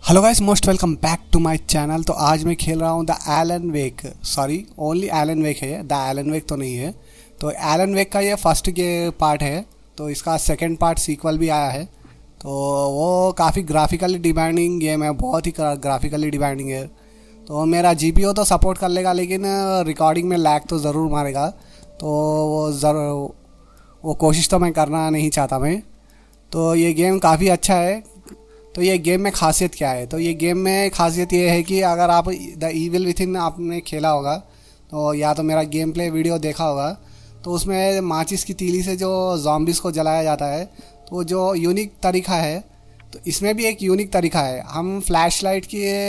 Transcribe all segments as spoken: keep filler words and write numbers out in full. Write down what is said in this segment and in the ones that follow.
Hello guys, most welcome back to my channel. तो आज मैं खेल रहा हूँ the Alan Wake, sorry only Alan Wake है, द एलन वेक तो नहीं है। तो एलन वेक का ये फर्स्ट के पार्ट है, तो इसका सेकंड पार्ट सीक्वल भी आया है। तो वो काफ़ी ग्राफिकली डिमांडिंग गेम है, बहुत ही ग्राफिकली डिमांडिंग है। तो मेरा जीपीयू तो सपोर्ट कर लेगा, लेकिन रिकॉर्डिंग में लैग तो ज़रूर मारेगा। तो वो ज़रूर वो कोशिश तो मैं करना नहीं चाहता मैं। तो ये गेम काफ़ी अच्छा है। तो ये गेम में खासियत क्या है? तो ये गेम में खासियत ये है कि अगर आप द इविल विथिन आपने खेला होगा, तो या तो मेरा गेम प्ले वीडियो देखा होगा, तो उसमें माचिस की तीली से जो ज़ॉम्बिस को जलाया जाता है, तो जो यूनिक तरीका है, तो इसमें भी एक यूनिक तरीका है। हम फ्लैश लाइट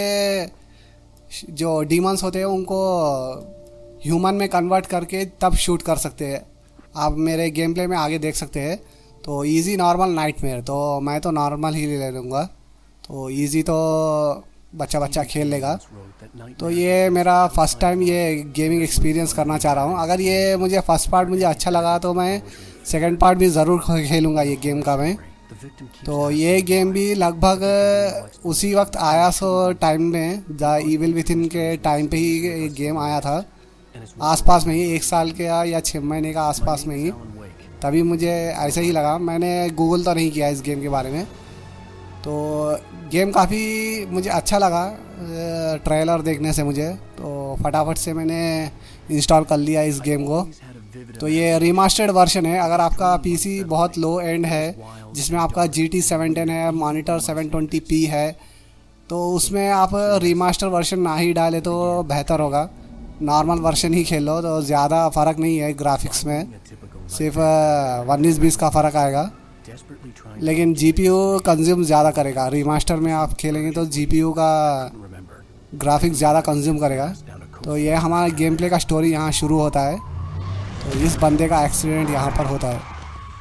की जो डीमंस होते हैं उनको ह्यूमन में कन्वर्ट करके तब शूट कर सकते हैं। आप मेरे गेम प्ले में आगे देख सकते हैं। तो इजी, नॉर्मल, नाइटमेयर। तो मैं तो नॉर्मल ही ले लूँगा। तो इजी तो बच्चा बच्चा खेल लेगा। तो ये मेरा फर्स्ट टाइम ये गेमिंग एक्सपीरियंस करना चाह रहा हूँ। अगर ये मुझे फर्स्ट पार्ट मुझे अच्छा लगा तो मैं सेकंड पार्ट भी ज़रूर खेलूँगा ये गेम का मैं। तो ये गेम भी लगभग उसी वक्त आया, सो टाइम में द इविल विथिन के टाइम पे ही ये गेम आया था, आसपास में ही, एक साल के या छः महीने का आसपास में ही। तभी मुझे ऐसा ही लगा। मैंने गूगल तो नहीं किया इस गेम के बारे में। तो गेम काफ़ी मुझे अच्छा लगा ट्रेलर देखने से मुझे। तो फटाफट से मैंने इंस्टॉल कर लिया इस गेम को। तो ये रीमास्टर्ड वर्जन है। अगर आपका पीसी बहुत लो एंड है, जिसमें आपका जी टी सेवन टेन है, मॉनिटर सेवन ट्वेंटी पी है, तो उसमें आप रीमास्टर वर्जन ना ही डालें तो बेहतर होगा। नॉर्मल वर्जन ही खेलो तो ज़्यादा फ़र्क नहीं है ग्राफिक्स में, सिर्फ उन्नीस बीस का फ़र्क आएगा। लेकिन जीपीयू कंज्यूम ज़्यादा करेगा। रीमास्टर में आप खेलेंगे तो जीपीयू का ग्राफिक्स ज़्यादा कंज्यूम करेगा। तो ये हमारा गेम प्ले का स्टोरी यहाँ शुरू होता है। तो इस बंदे का एक्सीडेंट यहाँ पर होता है।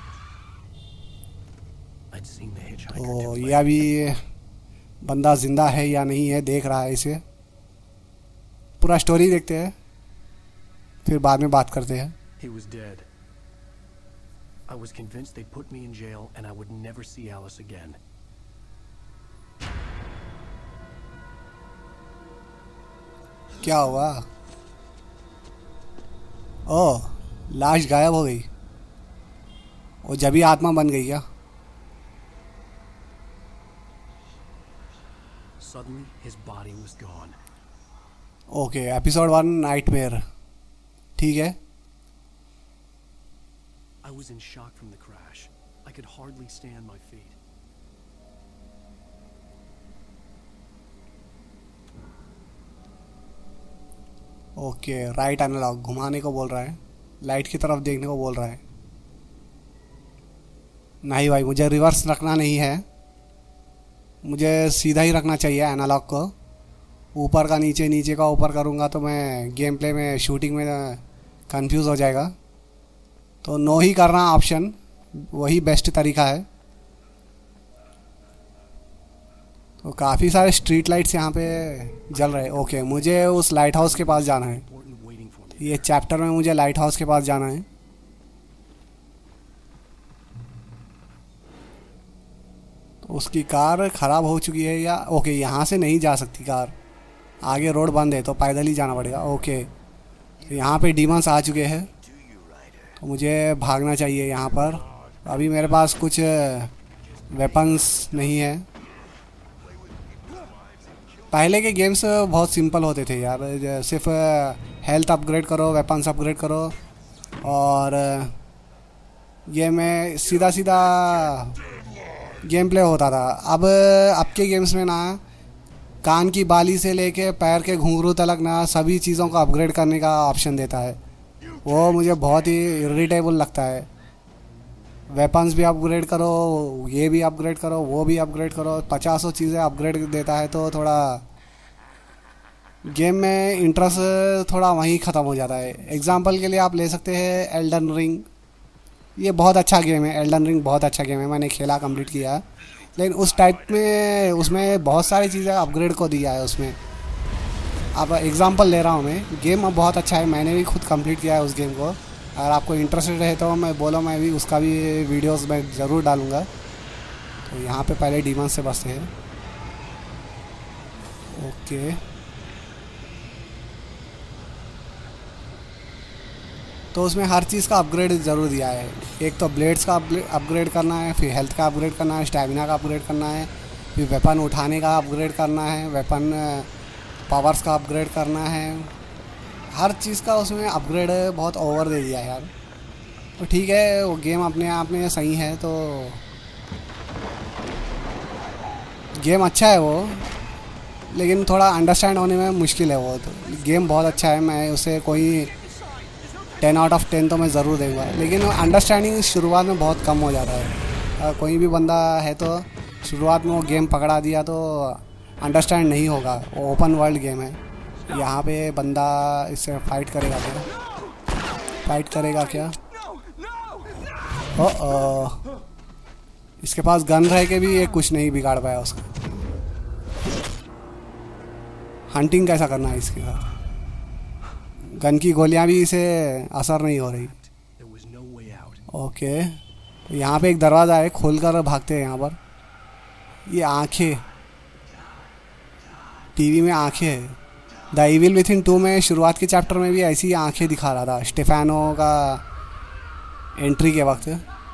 तो ये अभी बंदा ज़िंदा है या नहीं है देख रहा है इसे। पूरा स्टोरी देखते हैं, फिर बाद में बात करते हैं। I was convinced they'd put me in jail and I would never see Alice again. क्या हुआ? ओह, लाश गायब हो गई। वो जब ही आत्मा बन गई क्या? Suddenly his body was gone. Okay, episode one, nightmare. ठीक है। I was in shock from the crash. I could hardly stay on my feet. Okay, right analog घुमाने को बोल रहा है, लाइट की तरफ देखने को बोल रहा है। नहीं भाई, मुझे रिवर्स रखना नहीं है, मुझे सीधा ही रखना चाहिए एनालॉग को। ऊपर का नीचे, नीचे का ऊपर करूँगा तो मैं गेम प्ले में, शूटिंग में कंफ्यूज हो जाएगा। तो नो ही करना ऑप्शन, वही बेस्ट तरीका है। तो काफ़ी सारे स्ट्रीट लाइट्स यहाँ पे जल रहे हैं। ओके, मुझे उस लाइट हाउस के पास जाना है। ये चैप्टर में मुझे लाइट हाउस के पास जाना है। तो उसकी कार ख़राब हो चुकी है या? ओके, यहाँ से नहीं जा सकती कार, आगे रोड बंद है, तो पैदल ही जाना पड़ेगा। ओके, तो यहाँ पे डीमंस आ चुके हैं, तो मुझे भागना चाहिए यहाँ पर। अभी मेरे पास कुछ वेपन्स नहीं है। पहले के गेम्स बहुत सिंपल होते थे यार, सिर्फ हेल्थ अपग्रेड करो, वेपन्स अपग्रेड करो, और ये में सीधा सीधा गेम प्ले होता था। अब अब के गेम्स में ना, कान की बाली से लेके पैर के घुंघरू तक ना, सभी चीज़ों को अपग्रेड करने का ऑप्शन देता है। वो मुझे बहुत ही इरिटेबल लगता है। वेपन्स भी अपग्रेड करो, ये भी अपग्रेड करो, वो भी अपग्रेड करो, पचासों चीज़ें अपग्रेड देता है। तो थोड़ा गेम में इंटरेस्ट थोड़ा वहीं ख़त्म हो जाता है। एग्जांपल के लिए आप ले सकते हैं एल्डन रिंग। ये बहुत अच्छा गेम है, एल्डन रिंग बहुत अच्छा गेम है, मैंने खेला, कंप्लीट किया। लेकिन उस टाइप में उसमें बहुत सारी चीज़ें अपग्रेड को दिया है उसमें। अब एग्जांपल ले रहा हूँ मैं, गेम अब बहुत अच्छा है, मैंने भी खुद कंप्लीट किया है उस गेम को। अगर आपको इंटरेस्टेड है तो मैं बोलो, मैं भी उसका भी वीडियोस मैं ज़रूर डालूँगा। तो यहाँ पे पहले डीमन से बचते हैं। ओके, तो उसमें हर चीज़ का अपग्रेड ज़रूर दिया है। एक तो ब्लेड्स का अपग्रेड करना है, फिर हेल्थ का अपग्रेड करना है, स्टैमिना का अपग्रेड करना है, फिर वेपन उठाने का अपग्रेड करना है, वेपन पावर्स का अपग्रेड करना है। हर चीज़ का उसमें अपग्रेड बहुत ओवर दे दिया है यार। तो ठीक है, वो गेम अपने आप में सही है, तो गेम अच्छा है वो, लेकिन थोड़ा अंडरस्टैंड होने में मुश्किल है वो। तो गेम बहुत अच्छा है, मैं उसे कोई टेन आउट ऑफ टेन तो मैं ज़रूर दूंगा, लेकिन अंडरस्टैंडिंग शुरुआत में बहुत कम हो जाता है। कोई भी बंदा है तो शुरुआत में वो गेम पकड़ा दिया तो अंडरस्टैंड नहीं होगा। वो ओपन वर्ल्ड गेम है। यहाँ पे बंदा इससे फाइट करेगा क्या? फाइट करेगा क्या? ओ ओ, इसके पास गन रह के भी ये कुछ नहीं बिगाड़ पाया उसका। हंटिंग कैसा करना है इसके साथ? गन की गोलियां भी इसे असर नहीं हो रही। ओके, तो यहाँ पे एक दरवाज़ा है, खोल कर भागते हैं यहाँ पर। ये आंखें, टीवी में आंखें है। द इविल विथिन टू में शुरुआत के चैप्टर में भी ऐसी आंखें दिखा रहा था स्टेफानो का एंट्री के वक्त।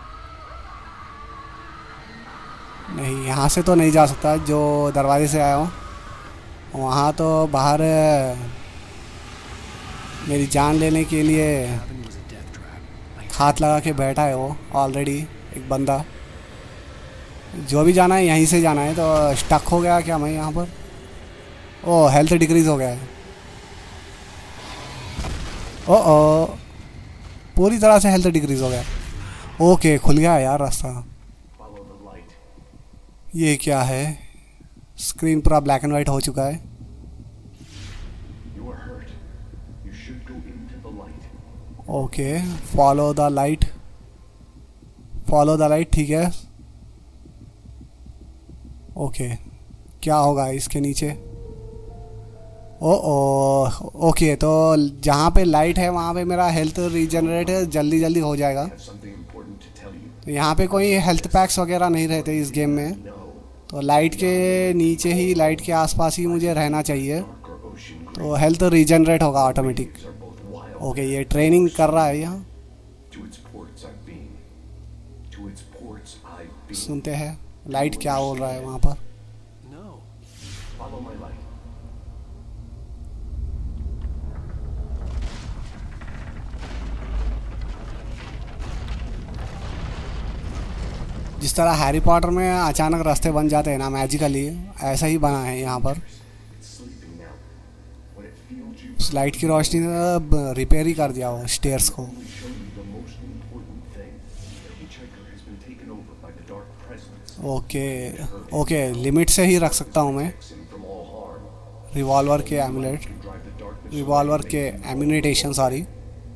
नहीं, यहाँ से तो नहीं जा सकता जो दरवाजे से आया हूँ। वहाँ तो बाहर मेरी जान लेने के लिए हाथ लगा के बैठा है वो ऑलरेडी एक बंदा। जो भी जाना है यहीं से जाना है। तो स्टक हो गया क्या मैं यहाँ पर? ओ, हेल्थ डिक्रीज़ हो गया है। ओ ओ, पूरी तरह से हेल्थ डिक्रीज़ हो गया। ओके, खुल गया यार रास्ता। ये क्या है? स्क्रीन पूरा ब्लैक एंड वाइट हो चुका है। Okay, follow the light, follow the light, ठीक है। ओके, क्या होगा इसके नीचे? ओ ओ, ओके, तो जहाँ पे लाइट है वहाँ पे मेरा हेल्थ रीजनरेट जल्दी जल्दी हो जाएगा। तो यहाँ पे कोई हेल्थ पैक्स वगैरह नहीं रहते इस गेम में, तो लाइट के नीचे ही, लाइट के आसपास ही मुझे रहना चाहिए, तो हेल्थ रीजनरेट होगा ऑटोमेटिक। ओके, ये ट्रेनिंग कर रहा है यहाँ। सुनते हैं लाइट क्या बोल रहा है वहाँ पर। जिस तरह हैरी पॉटर में अचानक रास्ते बन जाते हैं ना मैजिकली, ऐसा ही बना है यहाँ पर। उस लाइट की रोशनी ने रिपेयर ही कर दिया वो स्टेयर्स को। ओके ओके, लिमिट से ही रख सकता हूँ मैं। रिवॉल्वर के एमुलेट, रिवॉल्वर के ammunition, sorry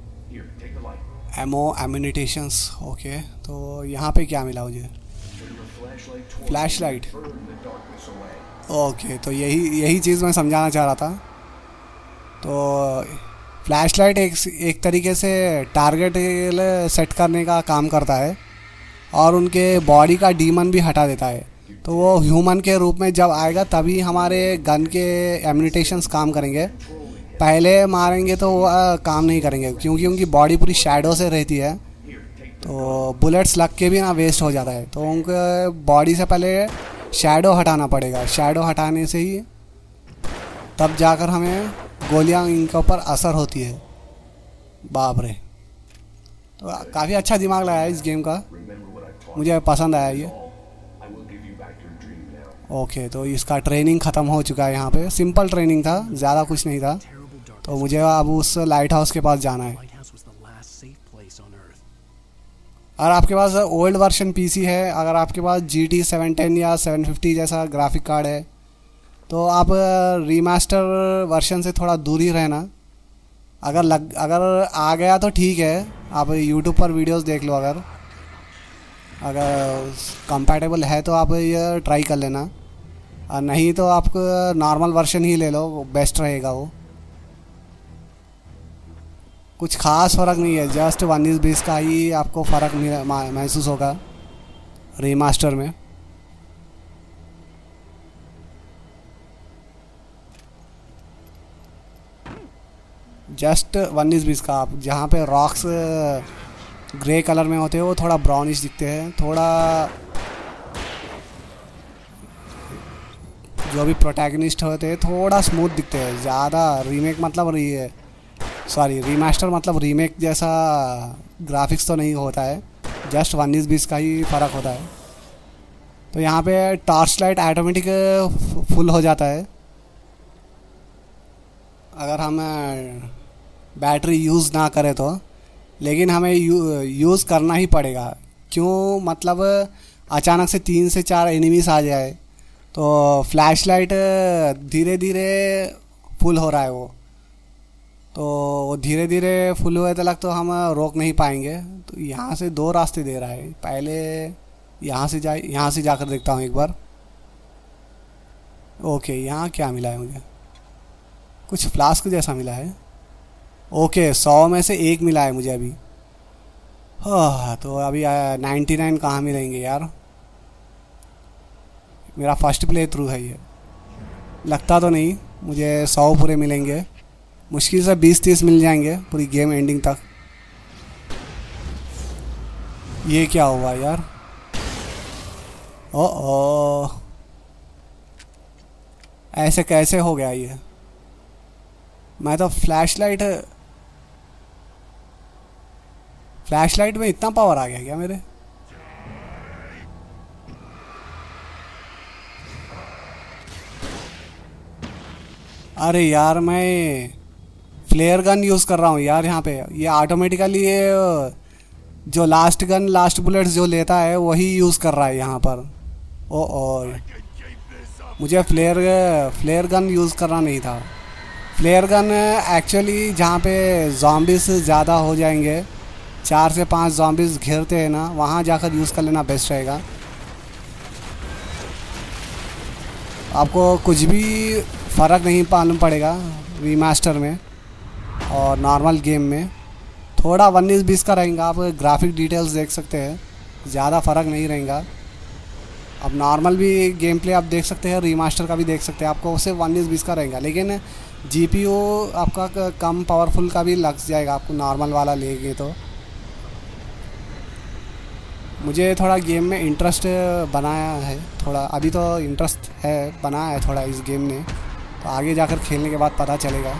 ammo ammunitions. Okay, तो यहाँ पे क्या मिला मुझे? Flash light. ओके, तो यही यही चीज़ मैं समझाना चाह रहा था। तो फ्लैश लाइट एक एक तरीके से टारगेट सेट करने का काम करता है और उनके बॉडी का डीमन भी हटा देता है। तो वो ह्यूमन के रूप में जब आएगा तभी हमारे गन के एम्यूनिटेशंस काम करेंगे। पहले मारेंगे तो वो काम नहीं करेंगे, क्योंकि उनकी बॉडी पूरी शैडो से रहती है, तो बुलेट्स लग के भी ना वेस्ट हो जाता है। तो उनके बॉडी से पहले शैडो हटाना पड़ेगा। शैडो हटाने से ही तब जाकर हमें गोलियां इनके ऊपर असर होती है। बाप रे, तो काफ़ी अच्छा दिमाग लगाया इस गेम का, मुझे पसंद आया ये। ओके, तो इसका ट्रेनिंग ख़त्म हो चुका है। यहाँ पे सिंपल ट्रेनिंग था, ज़्यादा कुछ नहीं था। तो मुझे अब उस लाइट हाउस के पास जाना है। अगर आपके पास ओल्ड वर्जन पीसी है, अगर आपके पास जी टी सेवन टेन या सेवन फिफ्टी जैसा ग्राफिक कार्ड है, तो आप रीमास्टर वर्जन से थोड़ा दूर ही रहना। अगर लग अगर आ गया तो ठीक है, आप यूट्यूब पर वीडियोस देख लो। अगर अगर कंपैटिबल है तो आप ये ट्राई कर लेना, और नहीं तो आप नॉर्मल वर्जन ही ले लो, वो बेस्ट रहेगा। वो कुछ ख़ास फ़र्क नहीं है, जस्ट उन्नीस बीस का ही आपको फ़र्क महसूस होगा रीमास्टर में। जस्ट उन्नीस बीस का। आप जहाँ पे रॉक्स ग्रे कलर में होते हैं वो थोड़ा ब्राउनिश दिखते हैं, थोड़ा जो भी प्रोटैगनिस्ट होते हैं थोड़ा स्मूथ दिखते हैं। ज़्यादा रीमेक मतलब री सॉरी रीमास्टर मतलब रीमेक जैसा ग्राफिक्स तो नहीं होता है, जस्ट उन्नीस बीस का ही फ़र्क होता है। तो यहाँ पे टॉर्च लाइट ऑटोमेटिक फुल हो जाता है अगर हम बैटरी यूज़ ना करें तो, लेकिन हमें यू, यूज़ करना ही पड़ेगा। क्यों मतलब अचानक से तीन से चार एनिमीज आ जाए तो फ्लैश लाइट धीरे धीरे फुल हो रहा है वो, तो वो धीरे धीरे फुल हुए तक तो हम रोक नहीं पाएंगे। तो यहाँ से दो रास्ते दे रहा है, पहले यहाँ से जाए, यहाँ से जाकर देखता हूँ एक बार। ओके, यहाँ क्या मिला है मुझे? कुछ फ्लास्क जैसा मिला है। ओके, सौ में से एक मिला है मुझे अभी। हाँ, तो अभी नाइन्टी नाइन कहाँ मिलेंगे यार? मेरा फर्स्ट प्ले थ्रू है ये, लगता तो नहीं मुझे सौ पूरे मिलेंगे। मुश्किल से बीस तीस मिल जाएंगे पूरी गेम एंडिंग तक। ये क्या हुआ यार? ओ ओ, ऐसे कैसे हो गया ये? मैं तो फ्लैश लाइट फ्लैश लाइट में इतना पावर आ गया क्या मेरे? अरे यार, मैं फ्लेयर गन यूज़ कर रहा हूँ यार यहाँ पे। ये ऑटोमेटिकली ये जो लास्ट गन लास्ट बुलेट्स जो लेता है वही यूज़ कर रहा है यहाँ पर। ओ ओ, मुझे फ्लेयर फ्लेयर गन यूज़ करना नहीं था। फ्लेयर गन एक्चुअली जहाँ पे जॉम्बिस ज़्यादा हो जाएंगे, चार से पांच जॉम्बिस घेरते हैं ना, वहाँ जाकर यूज़ कर लेना बेस्ट रहेगा। आपको कुछ भी फ़र्क नहीं मालूम पड़ेगा रीमास्टर में और नॉर्मल गेम में। थोड़ा उन्नीस बीस का रहेगा, आप ग्राफिक डिटेल्स देख सकते हैं, ज़्यादा फ़र्क नहीं रहेगा। अब नॉर्मल भी गेम प्ले आप देख सकते हैं, रीमास्टर का भी देख सकते हैं, आपको सिर्फ उन्नीस बीस का रहेगा। लेकिन जीपीयू आपका कम पावरफुल का भी लग जाएगा आपको नॉर्मल वाला लेंगे तो। मुझे थोड़ा गेम में इंटरेस्ट बनाया है, थोड़ा अभी तो इंटरेस्ट है, बनाया है थोड़ा इस गेम ने, तो आगे जाकर खेलने के बाद पता चलेगा।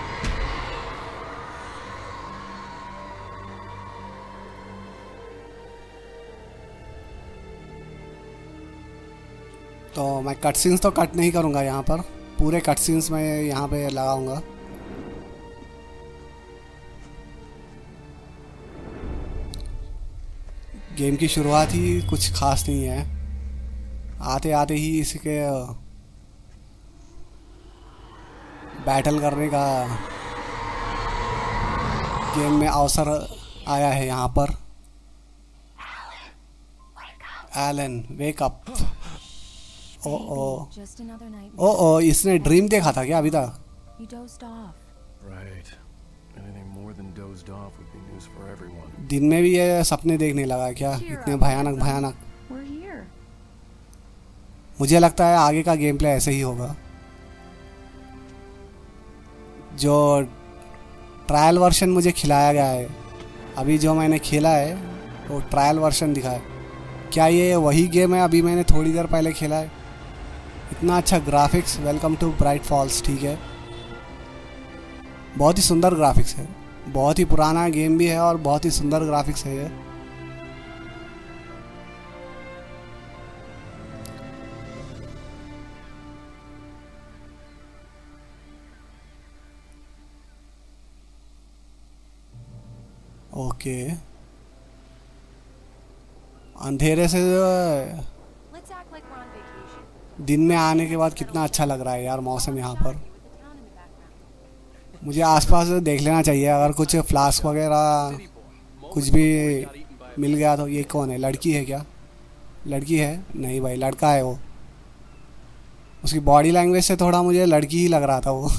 तो मैं कट सीन्स तो कट नहीं करूँगा यहाँ पर, पूरे कट सीन्स मैं यहाँ पे लगाऊंगा। गेम की शुरुआत ही कुछ खास नहीं है, आते आते ही इसके बैटल करने का गेम में अवसर आया है यहाँ पर। Elon wake up. ओ ओ ओ ओ, इसने ड्रीम देखा था क्या अभी तक? Right. Anything more than dozed off would be news for everyone. दिन में भी ये सपने देखने लगा क्या? इतने भयानक भयानक। मुझे लगता है आगे का गेम प्ले ऐसे ही होगा। जो ट्रायल वर्जन मुझे खिलाया गया है, अभी जो मैंने खेला है वो ट्रायल वर्जन दिखा है। क्या ये वही गेम है अभी मैंने थोड़ी देर पहले खेला है? इतना अच्छा graphics, welcome to Bright Falls, ठीक है, बहुत ही सुंदर ग्राफिक्स है, बहुत ही पुराना गेम भी है और बहुत ही सुंदर ग्राफिक्स है ये। ओके, अंधेरे से दिन में आने के बाद कितना अच्छा लग रहा है यार मौसम यहाँ पर। मुझे आसपास देख लेना चाहिए, अगर कुछ फ्लास्क वगैरह कुछ भी मिल गया तो। ये कौन है? लड़की है क्या? लड़की है? नहीं भाई, लड़का है वो। उसकी बॉडी लैंग्वेज से थोड़ा मुझे लड़की ही लग रहा था वो।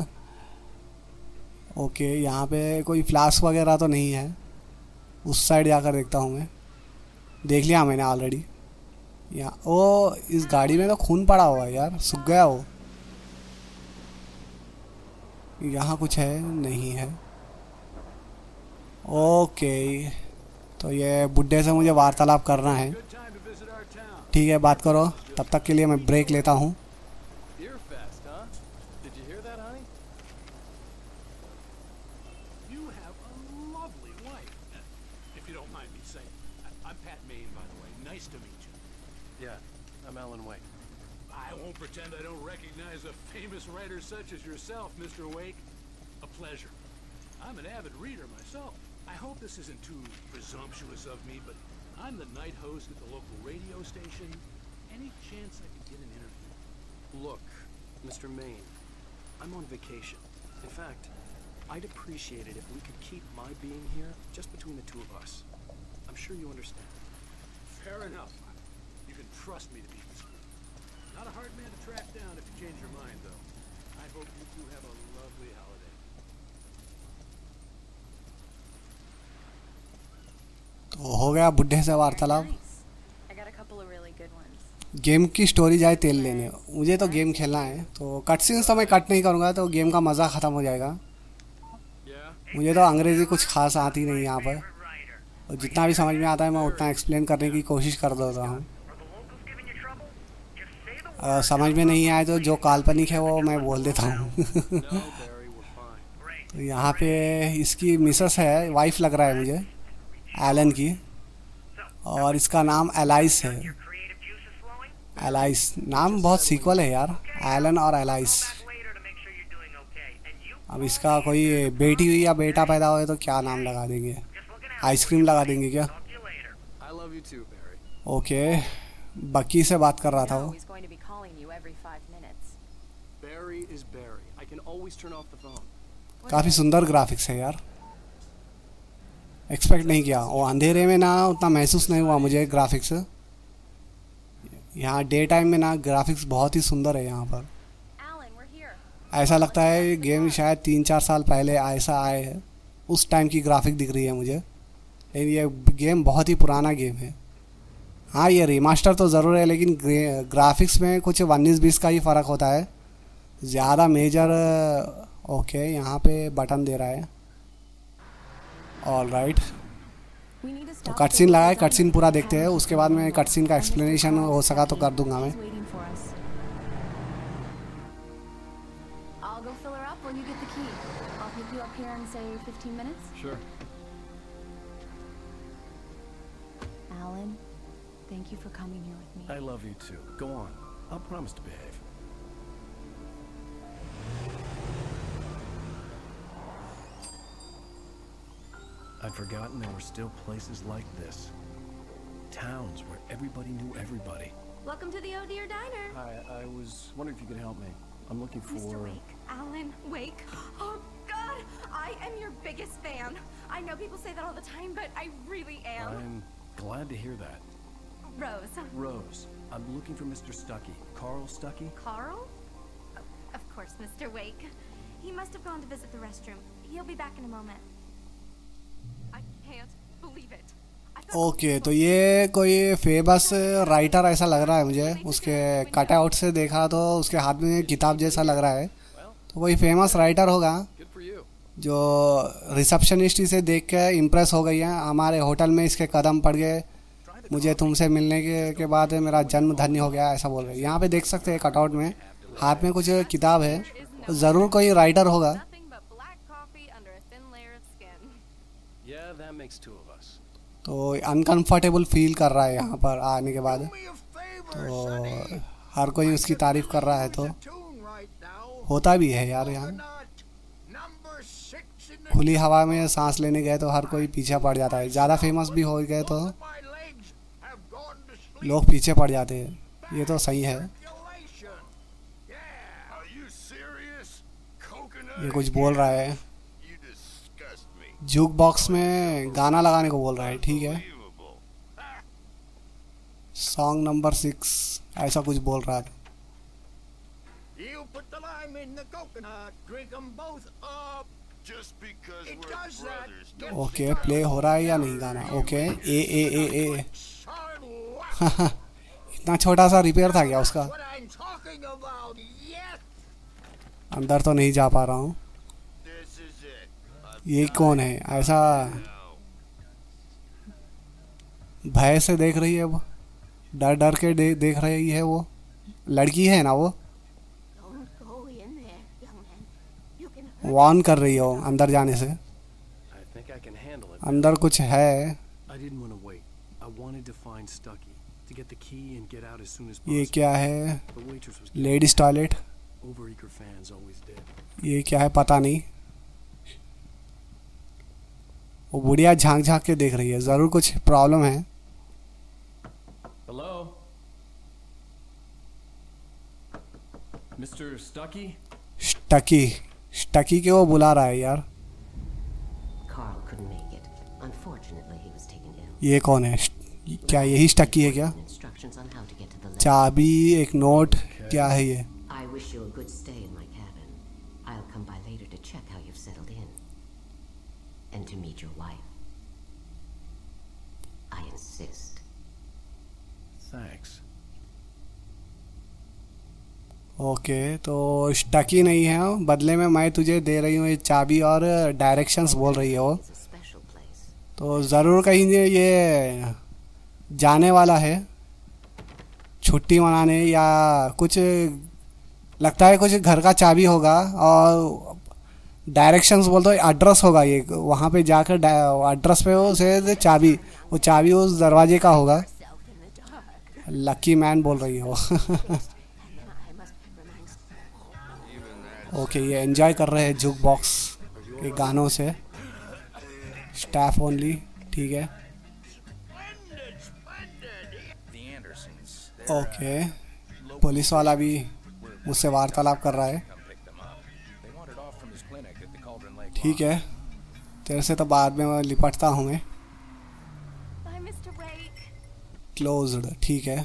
ओके, यहाँ पे कोई फ्लास्क वगैरह तो नहीं है, उस साइड जाकर देखता हूँ मैं। देख लिया मैंने ऑलरेडी। यहाँ ओ, इस गाड़ी में तो खून पड़ा हुआ है यार, सूख गया वो। यहाँ कुछ है? नहीं है। ओके, तो ये बुड्ढे से मुझे वार्तालाप करना है। Good time to visit our town. ठीक है, बात करो। तब तक के लिए मैं ब्रेक लेता हूँ। Beer fest, huh? Did you hear that, honey? You have a lovely wife, if you don't mind me saying. I- I'm Pat Maine, by the way. Nice to meet you. Yeah, I'm Alan Wake. I won't pretend I don't recognize a famous writer such as yourself, Mister Wake. A pleasure. I'm an avid reader myself. I hope this isn't too presumptuous of me, but I'm the night host at the local radio station. Any chance I could get an interview? Look, Mister Maine, I'm on vacation. In fact, I'd appreciate it if we could keep my being here just between the two of us. I'm sure you understand. Fair enough. You can trust me to be discreet. Not a hard man to track down if you change your mind, though. I hope you two have a lovely holiday. तो हो गया बुड्ढे से वार्तालाप। Nice. I got a couple of really good ones. Game की story जाए तेल लेने। मुझे तो गेम खेलना है, तो कट सीन्स तो मैं कट नहीं करूँगा, तो गेम का मज़ा ख़त्म हो जाएगा। Yeah? मुझे तो अंग्रेज़ी कुछ खास आती नहीं यहाँ पर, और जितना भी समझ में आता है मैं उतना एक्सप्लेन करने की कोशिश कर देता हूँ। अगर समझ में नहीं आए तो जो काल्पनिक है वो मैं बोल देता हूँ। No, Barry, we're fine. तो यहाँ पे इसकी मिसेस है, वाइफ लग रहा है मुझे, एलन की, और इसका नाम एलाइस है। एलाइस नाम बहुत सीक्वल है यार, एलन और एलाइस। अब इसका कोई बेटी हुई या बेटा पैदा हुआ तो क्या नाम लगा देंगे? आइसक्रीम लगा देंगे क्या? I love you too, Barry. Okay, Bucky से बात कर रहा था No, वो। he's going to be calling you every five minutes. Barry is Barry. I can always turn off the phone. काफ़ी सुंदर ग्राफिक्स है यार, एक्सपेक्ट नहीं किया। वो अंधेरे में ना उतना महसूस नहीं हुआ मुझे ग्राफिक्स। यहाँ डे टाइम में ना ग्राफिक्स बहुत ही सुंदर है यहाँ पर। Alan, we're here. ऐसा लगता है ये गेम शायद तीन चार साल पहले ऐसा आए है, उस टाइम की ग्राफिक दिख रही है मुझे, लेकिन ये गेम बहुत ही पुराना गेम है। हाँ, ये रिमास्टर तो ज़रूर है, लेकिन ग्राफिक्स में कुछ उन्नीस बीस का ही फ़र्क होता है, ज़्यादा मेजर। ओके, यहाँ पे बटन दे रहा है। All right, We need to तो stop कट the सीन लगा है, local कट सीन diner. पूरा देखते हैं, उसके बाद में कट सीन का एक्सप्लेनेशन हो सका तो कर दूंगा मैं। She's waiting for us. I'll go fill her up while you get the key. I'll pick you up here in say fifteen minutes. Sure. Alan, thank you for coming here with me. I love you too. Go on. I'll promise to behave. I'd forgotten there were still places like this. Towns where everybody knew everybody. Welcome to the Oh Dear Diner. Hi, I was wondering if you could help me. I'm looking for... Mister Wake. Alan Wake. Oh, God. I am your biggest fan. I know people say that all the time, but I really am. I'm glad to hear that. Rose. Rose, I'm looking for Mister Stuckey. Carl Stuckey? Carl? Oh, of course, Mister Wake. He must have gone to visit the restroom. He'll be back in a moment. I can't believe it. I thought- okay, तो ये कोई famous writer ऐसा लग रहा है मुझे, उसके cutout से देखा तो उसके हाथ में किताब जैसा लग रहा है, तो कोई फेमस राइटर होगा Good for you. जो रिसेप्शनिस्ट इसे देख के इम्प्रेस हो गई है। हमारे होटल में इसके कदम पड़ गए, मुझे तुमसे मिलने के, के बाद मेरा जन्म धन्य हो गया, ऐसा बोल रहे हैं। यहाँ पे देख सकते हैं कटआउट में हाथ में कुछ किताब है, तो ज़रूर कोई राइटर होगा। Nothing but black coffee under a thin layer of skin. Yeah, that makes two of us. तो अनकंफर्टेबल फील कर रहा है यहाँ पर आने के बाद, तो हर कोई उसकी तारीफ कर रहा है, तो होता भी है यार। यहाँ खुली हवा में सांस लेने गए तो हर कोई पीछे पड़ जाता है, ज़्यादा फेमस भी हो गए तो लोग पीछे पड़ जाते हैं, ये तो सही है। ये कुछ बोल रहा है, जूक बॉक्स में गाना लगाने को बोल रहा है, ठीक है। सॉन्ग नंबर सिक्स ऐसा कुछ बोल रहा था। You put the lime in the coconut, drink them both up. Just because It we're does that. brothers. Gets okay, the play हो रहा है या नहीं गाना? ओके, ए ए ए ए solid इतना छोटा सा रिपेयर था क्या उसका? what I'm talking about. Yes. अंदर तो नहीं जा पा रहा हूँ। ये कौन है? ऐसा भय से देख रही है वो, डर डर के दे, देख रही है वो। लड़की है ना वो, Don't go in there, young man. You can hurt. Warn कर रही है वो अंदर जाने से। I think I can handle it. अंदर कुछ है। I didn't want to wait. I wanted to find Stucky, to get the key and get out as soon as ये possible. क्या है? The waitress was ladies toilet. overeager fans always did. ये क्या है पता नहीं। वो बुढ़िया झांक झांक के देख रही है, ज़रूर कुछ प्रॉब्लम है। Hello? Mister Stucky? स्टकी, स्टकी के वो बुला रहा है यार। Carl couldn't make it. Unfortunately, he was taken ill. ये कौन है? क्या यही स्टकी है क्या? Instructions on how to get to the lab. चाबी, एक नोट, क्या है ये? I wish you a good stay in my cabin. I'll come by later to check how you've settled in. And to meet your wife. I insist. Thanks. Okay, तो स्टकी नहीं है, बदले में मैं तुझे दे रही हूँ ये चाबी और डायरेक्शंस बोल रही है वो। It's a special place. तो ज़रूर कहीं ये जाने वाला है छुट्टी मनाने या कुछ, लगता है कुछ घर का चाबी होगा और डायरेक्शंस बोल तो एड्रेस होगा ये, वहाँ पे जाकर एड्रेस पे उसे चाबी, वो चाबी उस दरवाजे का होगा। लकी मैन बोल रही हो। ओके, ये एंजॉय कर रहे हैं जुक बॉक्स के गानों से। स्टाफ ओनली, ठीक है। ओके, पुलिस वाला भी मुझसे वार्तालाप कर रहा है। ठीक है, तेरे से तो बाद में मैं लिपटता हूँ मैं। Bye, Mister Wake. क्लोज्ड, ठीक है।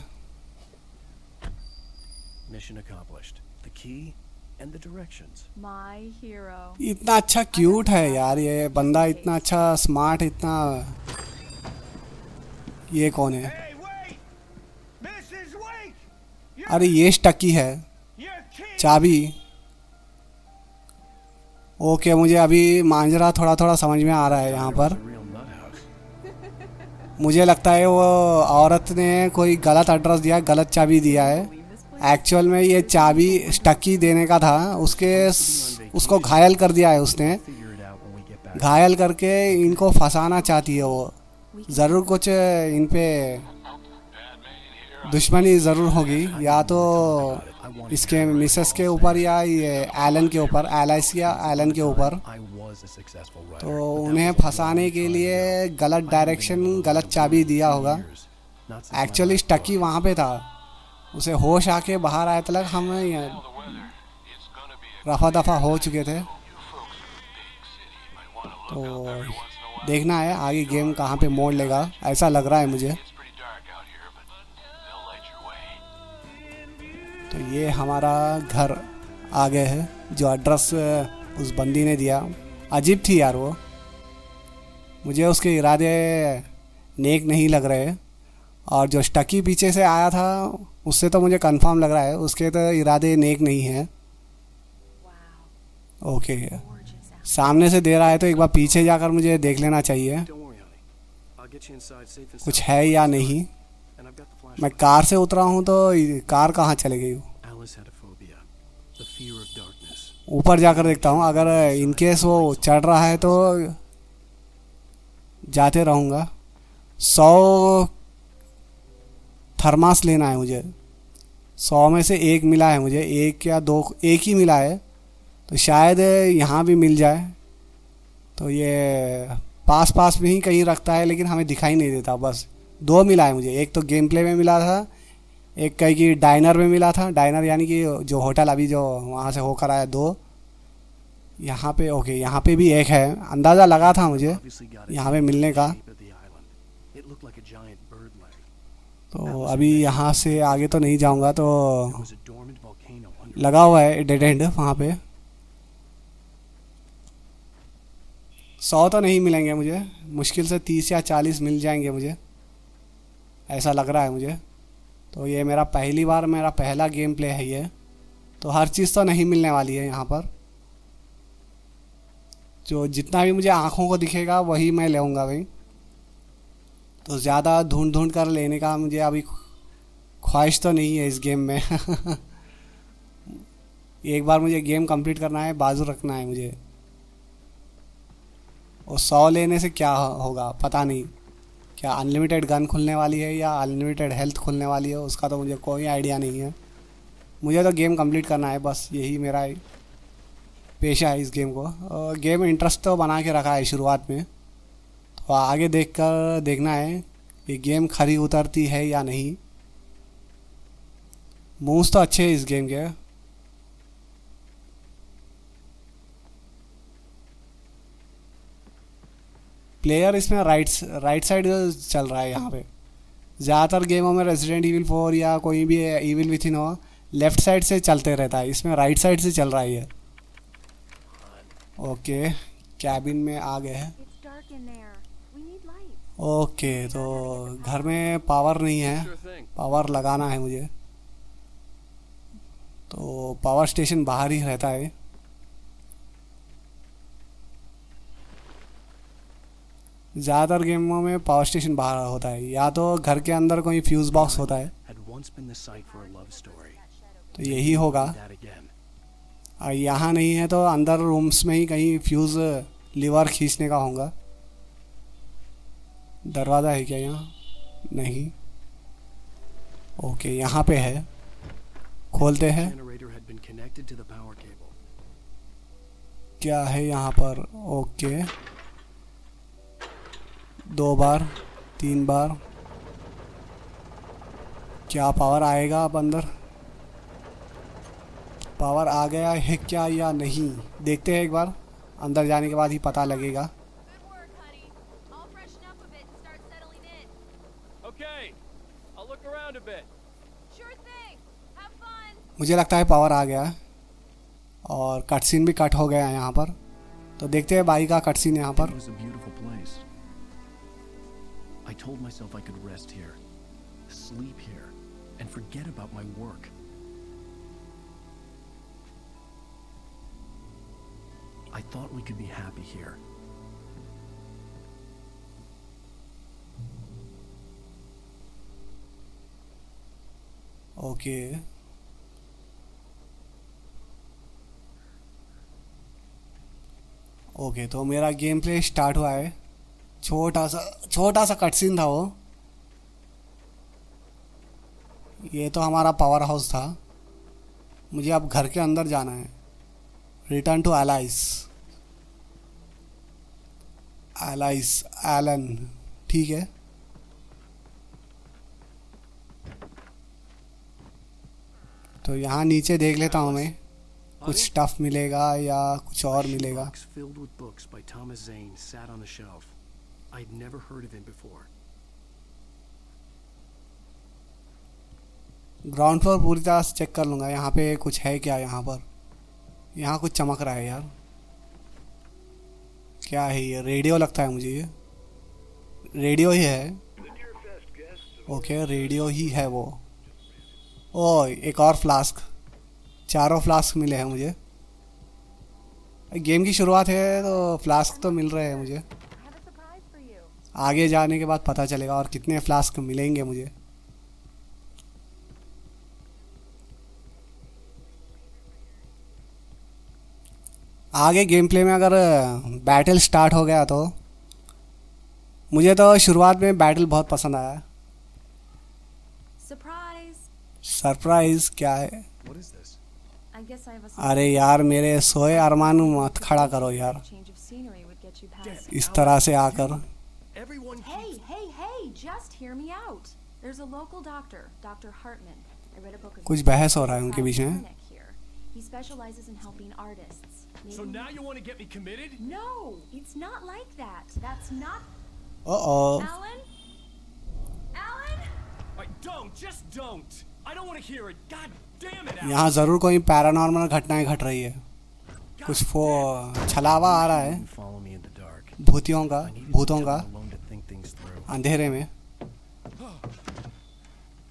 Mission accomplished. The key and the directions. My hero. इतना अच्छा क्यूट है यार ये बंदा, इतना अच्छा स्मार्ट, इतना। ये कौन है? Hey, wait! Missus Wake! अरे ये स्टकी है। Your key! चाबी। ओके, मुझे अभी मांजरा थोड़ा थोड़ा समझ में आ रहा है यहाँ पर। A real nut house. मुझे लगता है वो औरत ने कोई गलत एड्रेस दिया, गलत चाबी दिया है। एक्चुअल में ये चाबी स्टकी देने का था, उसके उसको घायल कर दिया है उसने। Figure it out when we get back. घायल करके इनको फंसाना चाहती है वो। ज़रूर कुछ इन पे दुश्मनी ज़रूर होगी, या तो इसके मिसेस के ऊपर या ये एलन के ऊपर, एलिस या एलन के ऊपर। I was a successful writer. तो उन्हें फंसाने के लिए गलत डायरेक्शन, गलत चाबी दिया होगा। Not since एक्चुअली स्टकी वहाँ पे था, उसे होश आके बाहर आए तक हम रफा दफा हो चुके थे। तो देखना है आगे गेम कहाँ पे मोड़ लेगा, ऐसा लग रहा है मुझे। तो ये हमारा घर आ गए है, जो एड्रेस उस बंदी ने दिया। अजीब थी यार वो, मुझे उसके इरादे नेक नहीं लग रहे। और जो स्टकी पीछे से आया था उससे तो मुझे कंफर्म लग रहा है उसके तो इरादे नेक नहीं हैं। ओके, सामने से दे रहा है तो एक बार पीछे जाकर मुझे देख लेना चाहिए Don't worry, honey. I'll get you inside safe and कुछ sound. है या नहीं। And I've got the flashlight. मैं कार से उतरा हूँ तो कार कहाँ चले गई? Alice had a phobia. The fear of darkness. ऊपर जाकर देखता हूँ, अगर इनकेस वो चढ़ रहा है तो जाते रहूँगा। सौ थर्मास लेना है मुझे, सौ में से एक मिला है मुझे, एक या दो, एक ही मिला है। तो शायद यहाँ भी मिल जाए। तो ये पास पास में ही कहीं रखता है लेकिन हमें दिखाई नहीं देता। बस दो मिला है मुझे, एक तो गेम प्ले में मिला था, एक कहीं की डाइनर में मिला था। डाइनर यानी कि जो होटल अभी जो वहाँ से होकर आया, दो। यहाँ पे ओके, यहाँ पे भी एक है, अंदाज़ा लगा था मुझे Obviously got it यहाँ पे मिलने का। deep at the island. It looked like a giant bird leg. तो अभी यहाँ से आगे तो नहीं जाऊँगा, तो There was a dormant volcano under. लगा हुआ है डेड एंड वहाँ पे। सौ तो नहीं मिलेंगे मुझे, मुश्किल से तीस या चालीस मिल जाएंगे मुझे, ऐसा लग रहा है मुझे। तो ये मेरा पहली बार, मेरा पहला गेम प्ले है ये, तो हर चीज़ तो नहीं मिलने वाली है यहाँ पर। जो जितना भी मुझे आँखों को दिखेगा वही मैं लेऊँगा भाई। तो ज़्यादा ढूंढ ढूंढ कर लेने का मुझे अभी ख्वाहिश तो नहीं है इस गेम में। एक बार मुझे गेम कंप्लीट करना है, बाजू रखना है मुझे। और सौ लेने से क्या होगा पता नहीं, क्या अनलिमिटेड गन खुलने वाली है या अनलिमिटेड हेल्थ खुलने वाली है, उसका तो मुझे कोई आइडिया नहीं है। मुझे तो गेम कंप्लीट करना है बस, यही मेरा पेशा है इस गेम को। और गेम इंटरेस्ट तो बना के रखा है शुरुआत में, तो आगे देख कर देखना है कि गेम खरी उतरती है या नहीं। मूव्स तो अच्छे हैं इस गेम के। प्लेयर इसमें राइट राइट साइड चल रहा है यहाँ पे। ज़्यादातर गेमों में रेजिडेंट इविल फोर या कोई भी इविल विथिन हो लेफ़्ट साइड से चलते रहता है, इसमें राइट साइड से चल रहा है ये। ओके कैबिन में आ गए हैं। ओके तो घर में पावर नहीं है, पावर लगाना है मुझे। तो पावर स्टेशन बाहर ही रहता है। ज़्यादातर गेमों में पावर स्टेशन बाहर होता है, या तो घर के अंदर कोई फ्यूज़ बॉक्स होता है, तो यही होगा। और यहाँ नहीं है तो अंदर रूम्स में ही कहीं फ्यूज़ लीवर खींचने का होगा। दरवाज़ा है क्या यहाँ? नहीं। ओके यहाँ पे है, खोलते हैं। क्या है यहाँ पर? ओके दो बार तीन बार क्या पावर आएगा अब अंदर? पावर आ गया है क्या या नहीं, देखते हैं एक बार, अंदर जाने के बाद ही पता लगेगा। मुझे लगता है पावर आ गया और कटसीन भी कट हो गया है यहाँ पर, तो देखते हैं बाई का कटसीन यहाँ पर। I told myself I could rest here, sleep here, and forget about my work. I thought we could be happy here. Okay. Okay तो मेरा गेम प्ले स्टार्ट हुआ है। छोटा सा छोटा सा कटसीन था वो। ये तो हमारा पावर हाउस था, मुझे अब घर के अंदर जाना है। Return to Alice. Alice Alan, ठीक है। तो यहाँ नीचे देख लेता हूँ मैं, कुछ स्टफ मिलेगा या कुछ और मिलेगा। ग्राउंड फ्लोर पूरी तरह से चेक कर लूँगा, यहाँ पे कुछ है क्या? यहाँ पर यहाँ कुछ चमक रहा है यार, क्या है ये? रेडियो लगता है मुझे, ये रेडियो ही है। ओके रेडियो ही है वो। ओ एक और फ्लास्क, चारों फ्लास्क मिले हैं मुझे। गेम की शुरुआत है तो फ्लास्क तो मिल रहे हैं मुझे, आगे जाने के बाद पता चलेगा और कितने फ्लास्क मिलेंगे मुझे। आगे गेम प्ले में अगर बैटल स्टार्ट हो गया तो, मुझे तो शुरुआत में बैटल बहुत पसंद आया। सरप्राइज क्या है? अरे यार मेरे सोए अरमान मत खड़ा करो यार इस तरह से आकर। Hey, hey, hey, just hear me out. There's a local doctor, Doctor Hartman. I read a book of कुछ बहस हो रहा है उनके बीच में। He specializes in helping artists. Maybe So now you want to get me committed? No, it's not like that. That's not. Uh-oh. Alan? Alan? I don't, just don't. I don't want to hear it. God damn it. यहाँ ज़रूर कोई paranormal घटनाएं घट रही है, कुछ फो छलावा आ रहा है Follow me in the dark. भूतियों का, भूतों का Alone to think things through. अंधेरे में।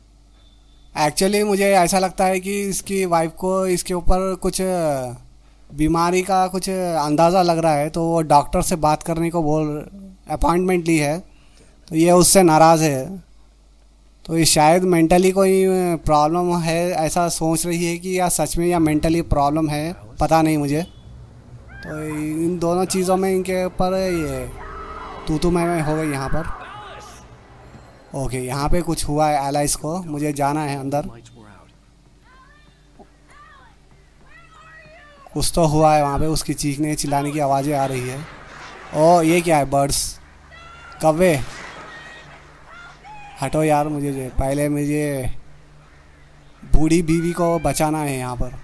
एक्चुअली मुझे ऐसा लगता है कि इसकी वाइफ को इसके ऊपर कुछ बीमारी का कुछ अंदाज़ा लग रहा है, तो वो डॉक्टर से बात करने को बोल अपॉइंटमेंट ली है, तो ये उससे नाराज़ है। तो ये शायद मेंटली कोई प्रॉब्लम है ऐसा सोच रही है कि या सच में या मेंटली प्रॉब्लम है, पता नहीं मुझे। तो इन दोनों चीज़ों में इनके ऊपर ये तू तू मैं मैं हो गई यहाँ पर। ओके, यहाँ पे कुछ हुआ है एलाइस को, मुझे जाना है अंदर। कुछ तो हुआ है वहाँ पे, उसकी चीखने चिल्लाने की आवाज़ें आ रही है। ओ ये क्या है, बर्ड्स, कौवे, हटो यार, मुझे पहले मुझे बूढ़ी बीवी को बचाना है यहाँ पर।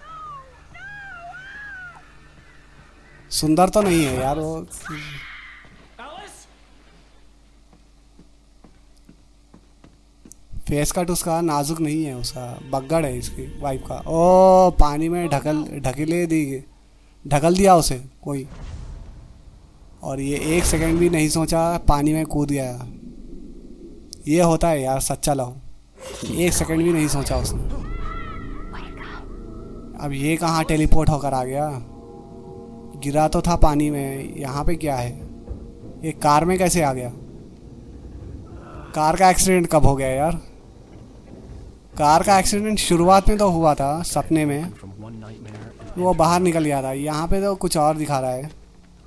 सुंदर तो नहीं है यार वो। फेस कट उसका नाजुक नहीं है, उसका बग्गड़ है इसकी वाइफ का। ओ पानी में ढकल ढकेले दी ढकल दिया उसे कोई, और ये एक सेकंड भी नहीं सोचा, पानी में कूद गया। ये होता है यार सच्चा लव, एक सेकंड भी नहीं सोचा उसने। अब ये कहाँ टेलीपोर्ट होकर आ गया, गिरा तो था पानी में। यहाँ पे क्या है, ये कार में कैसे आ गया? कार का एक्सीडेंट कब हो गया यार? कार का एक्सीडेंट शुरुआत में तो हुआ था सपने में, वो बाहर निकल गया था। यहाँ पे तो कुछ और दिखा रहा है।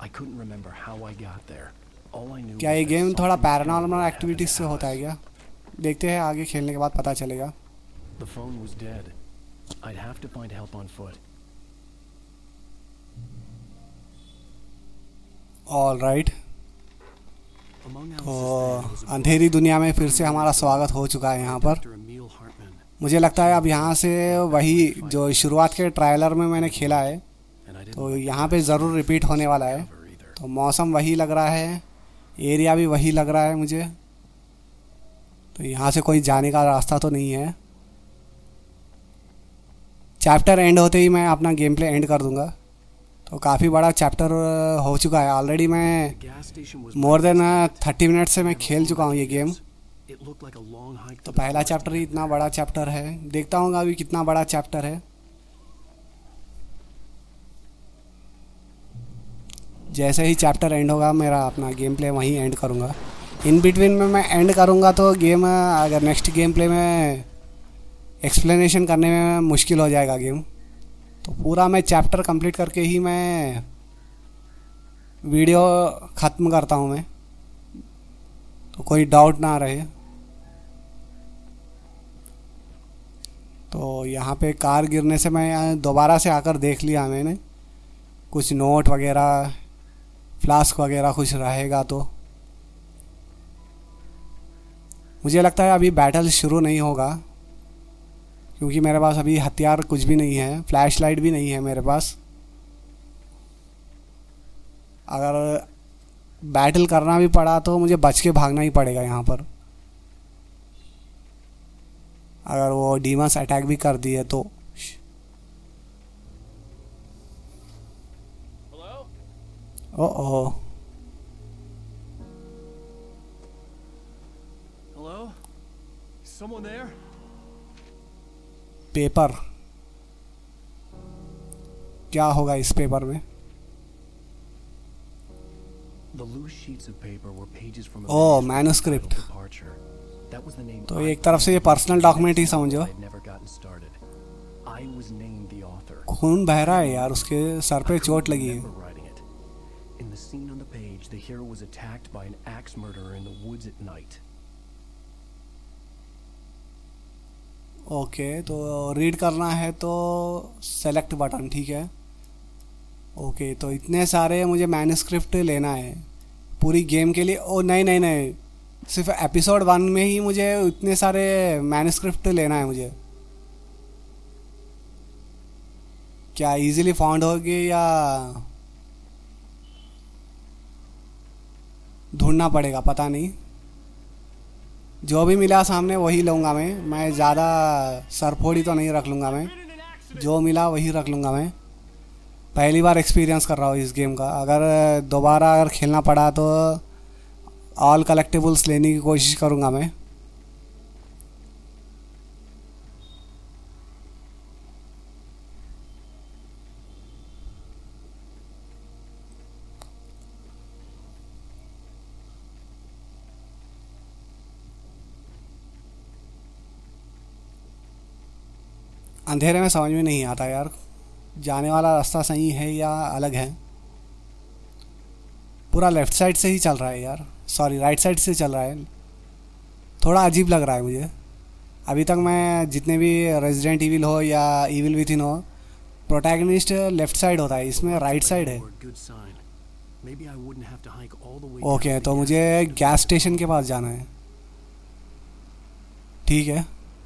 क्या ये गेम थोड़ा पैरानॉर्मल एक्टिविटीज से होता है क्या? देखते हैं, आगे खेलने के बाद पता चलेगा। ऑल राइट, तो अंधेरी दुनिया में फिर से हमारा स्वागत हो चुका है यहाँ पर। मुझे लगता है अब यहाँ से वही जो शुरुआत के ट्रायलर में मैंने खेला है, तो यहाँ पे ज़रूर रिपीट होने वाला है। तो मौसम वही लग रहा है, एरिया भी वही लग रहा है मुझे। तो यहाँ से कोई जाने का रास्ता तो नहीं है। चैप्टर एंड होते ही मैं अपना गेम प्ले एंड कर दूँगा। तो काफ़ी बड़ा चैप्टर हो चुका है ऑलरेडी। मैं मोर देन थर्टी मिनट से मैं खेल चुका हूँ ये गेम। तो पहला चैप्टर ही इतना बड़ा चैप्टर है, देखता हूँ अभी कितना बड़ा चैप्टर है। जैसे ही चैप्टर एंड होगा मेरा अपना गेम प्ले वहीं एंड करूँगा। इन बिटवीन में मैं एंड करूँगा तो गेम, अगर नेक्स्ट गेम प्ले में एक्सप्लेनेशन करने में मुश्किल हो जाएगा गेम। तो पूरा मैं चैप्टर कंप्लीट करके ही मैं वीडियो ख़त्म करता हूँ मैं, तो कोई डाउट ना रहे। तो यहाँ पे कार गिरने से मैं दोबारा से आकर देख लिया मैंने, कुछ नोट वगैरह फ्लास्क वगैरह कुछ रहेगा। तो मुझे लगता है अभी बैटल शुरू नहीं होगा, क्योंकि मेरे पास अभी हथियार कुछ भी नहीं है, फ्लैश लाइट भी नहीं है मेरे पास। अगर बैटल करना भी पड़ा तो मुझे बच के भागना ही पड़ेगा यहाँ पर, अगर वो डीमंस अटैक भी कर दिए तो। ओ ओ पेपर, क्या होगा इस पेपर में? ओ मैन्युस्क्रिप्ट, तो एक तरफ से ये पर्सनल डॉक्यूमेंट ही समझो। खून बह रहा है यार, उसके सर पे चोट लगी है। ओके, तो रीड करना है तो सेलेक्ट बटन, ठीक है। ओके, तो इतने सारे मुझे मैन्युस्क्रिप्ट लेना है पूरी गेम के लिए। ओ नहीं नहीं नहीं, सिर्फ एपिसोड वन में ही मुझे इतने सारे मैन्युस्क्रिप्ट लेना है मुझे। क्या इजीली फाउंड होगी या ढूंढना पड़ेगा, पता नहीं। जो भी मिला सामने वही लूँगा मैं मैं ज़्यादा सरफोड़ी तो नहीं रख लूँगा मैं, जो मिला वही रख लूँगा मैं। पहली बार एक्सपीरियंस कर रहा हूँ इस गेम का, अगर दोबारा अगर खेलना पड़ा तो ऑल कलेक्टिबल्स लेने की कोशिश करूँगा मैं। अंधेरे में समझ में नहीं आता यार, जाने वाला रास्ता सही है या अलग है। पूरा लेफ़्ट साइड से ही चल रहा है यार, सॉरी राइट साइड से चल रहा है। थोड़ा अजीब लग रहा है मुझे। अभी तक मैं जितने भी रेजिडेंट इविल हो या इविल विथिन हो, प्रोटैगनिस्ट लेफ़्ट साइड होता है, इसमें राइट साइड है। ओके, तो मुझे गैस स्टेशन के पास जाना है। ठीक है,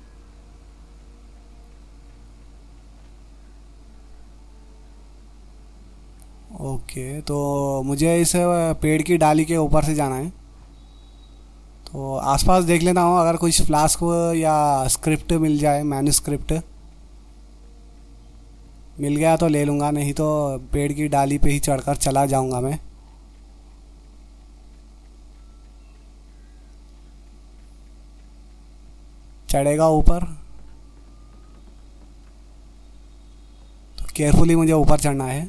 ओके, तो मुझे इस पेड़ की डाली के ऊपर से जाना है। तो आसपास देख लेता हूँ, अगर कुछ फ्लास्क या स्क्रिप्ट मिल जाए, मैन्युस्क्रिप्ट मिल गया तो ले लूँगा, नहीं तो पेड़ की डाली पे ही चढ़कर चला जाऊँगा मैं। चढ़ेगा ऊपर, तो केयरफुली मुझे ऊपर चढ़ना है।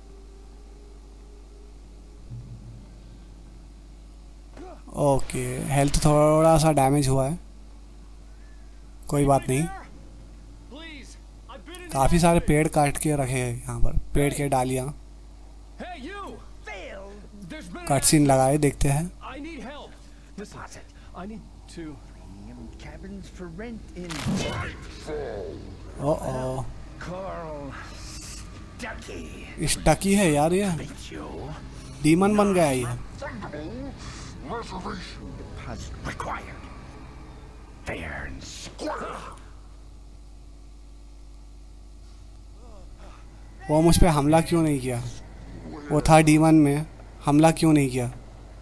ओके, हेल्थ थोड़ा सा डैमेज हुआ है, कोई बात नहीं। काफ़ी सारे पेड़ काट के रखे हैं यहाँ पर, पेड़ के डालियाँ। कट सीन लगाए, देखते हैं। ओ ओ, स्टकी है यार, ये डीमन बन गया ये। वो मुझ पे हमला क्यों नहीं किया? वो था डीमन में, हमला क्यों नहीं किया?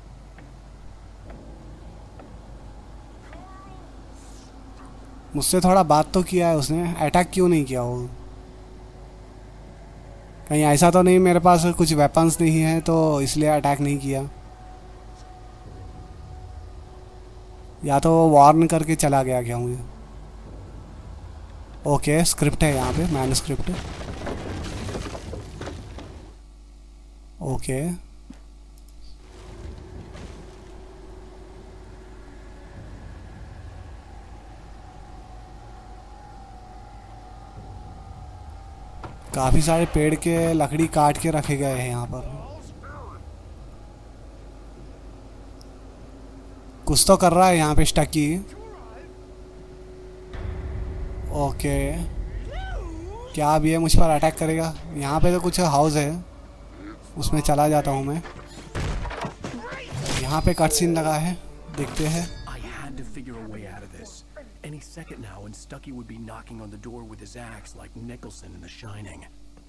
मुझसे थोड़ा बात तो किया है उसने, अटैक क्यों नहीं किया? वो कहीं ऐसा तो नहीं मेरे पास कुछ वेपन्स नहीं है तो इसलिए अटैक नहीं किया, या तो वार्न करके चला गया क्या मुझे? ओके, स्क्रिप्ट है यहाँ पे, मैन्युस्क्रिप्ट। ओके, काफी सारे पेड़ के लकड़ी काट के रखे गए हैं यहाँ पर। कुछ तो कर रहा है यहाँ पे स्टकी। ओके, क्या अब ये मुझ पर अटैक करेगा? यहाँ पे तो कुछ हाउस है, उसमें चला जाता हूँ मैं। यहाँ पे कट सीन लगा है, देखते हैं। Any second now, and Stucky would be knocking on the door with his axe like Nicholson in The Shining.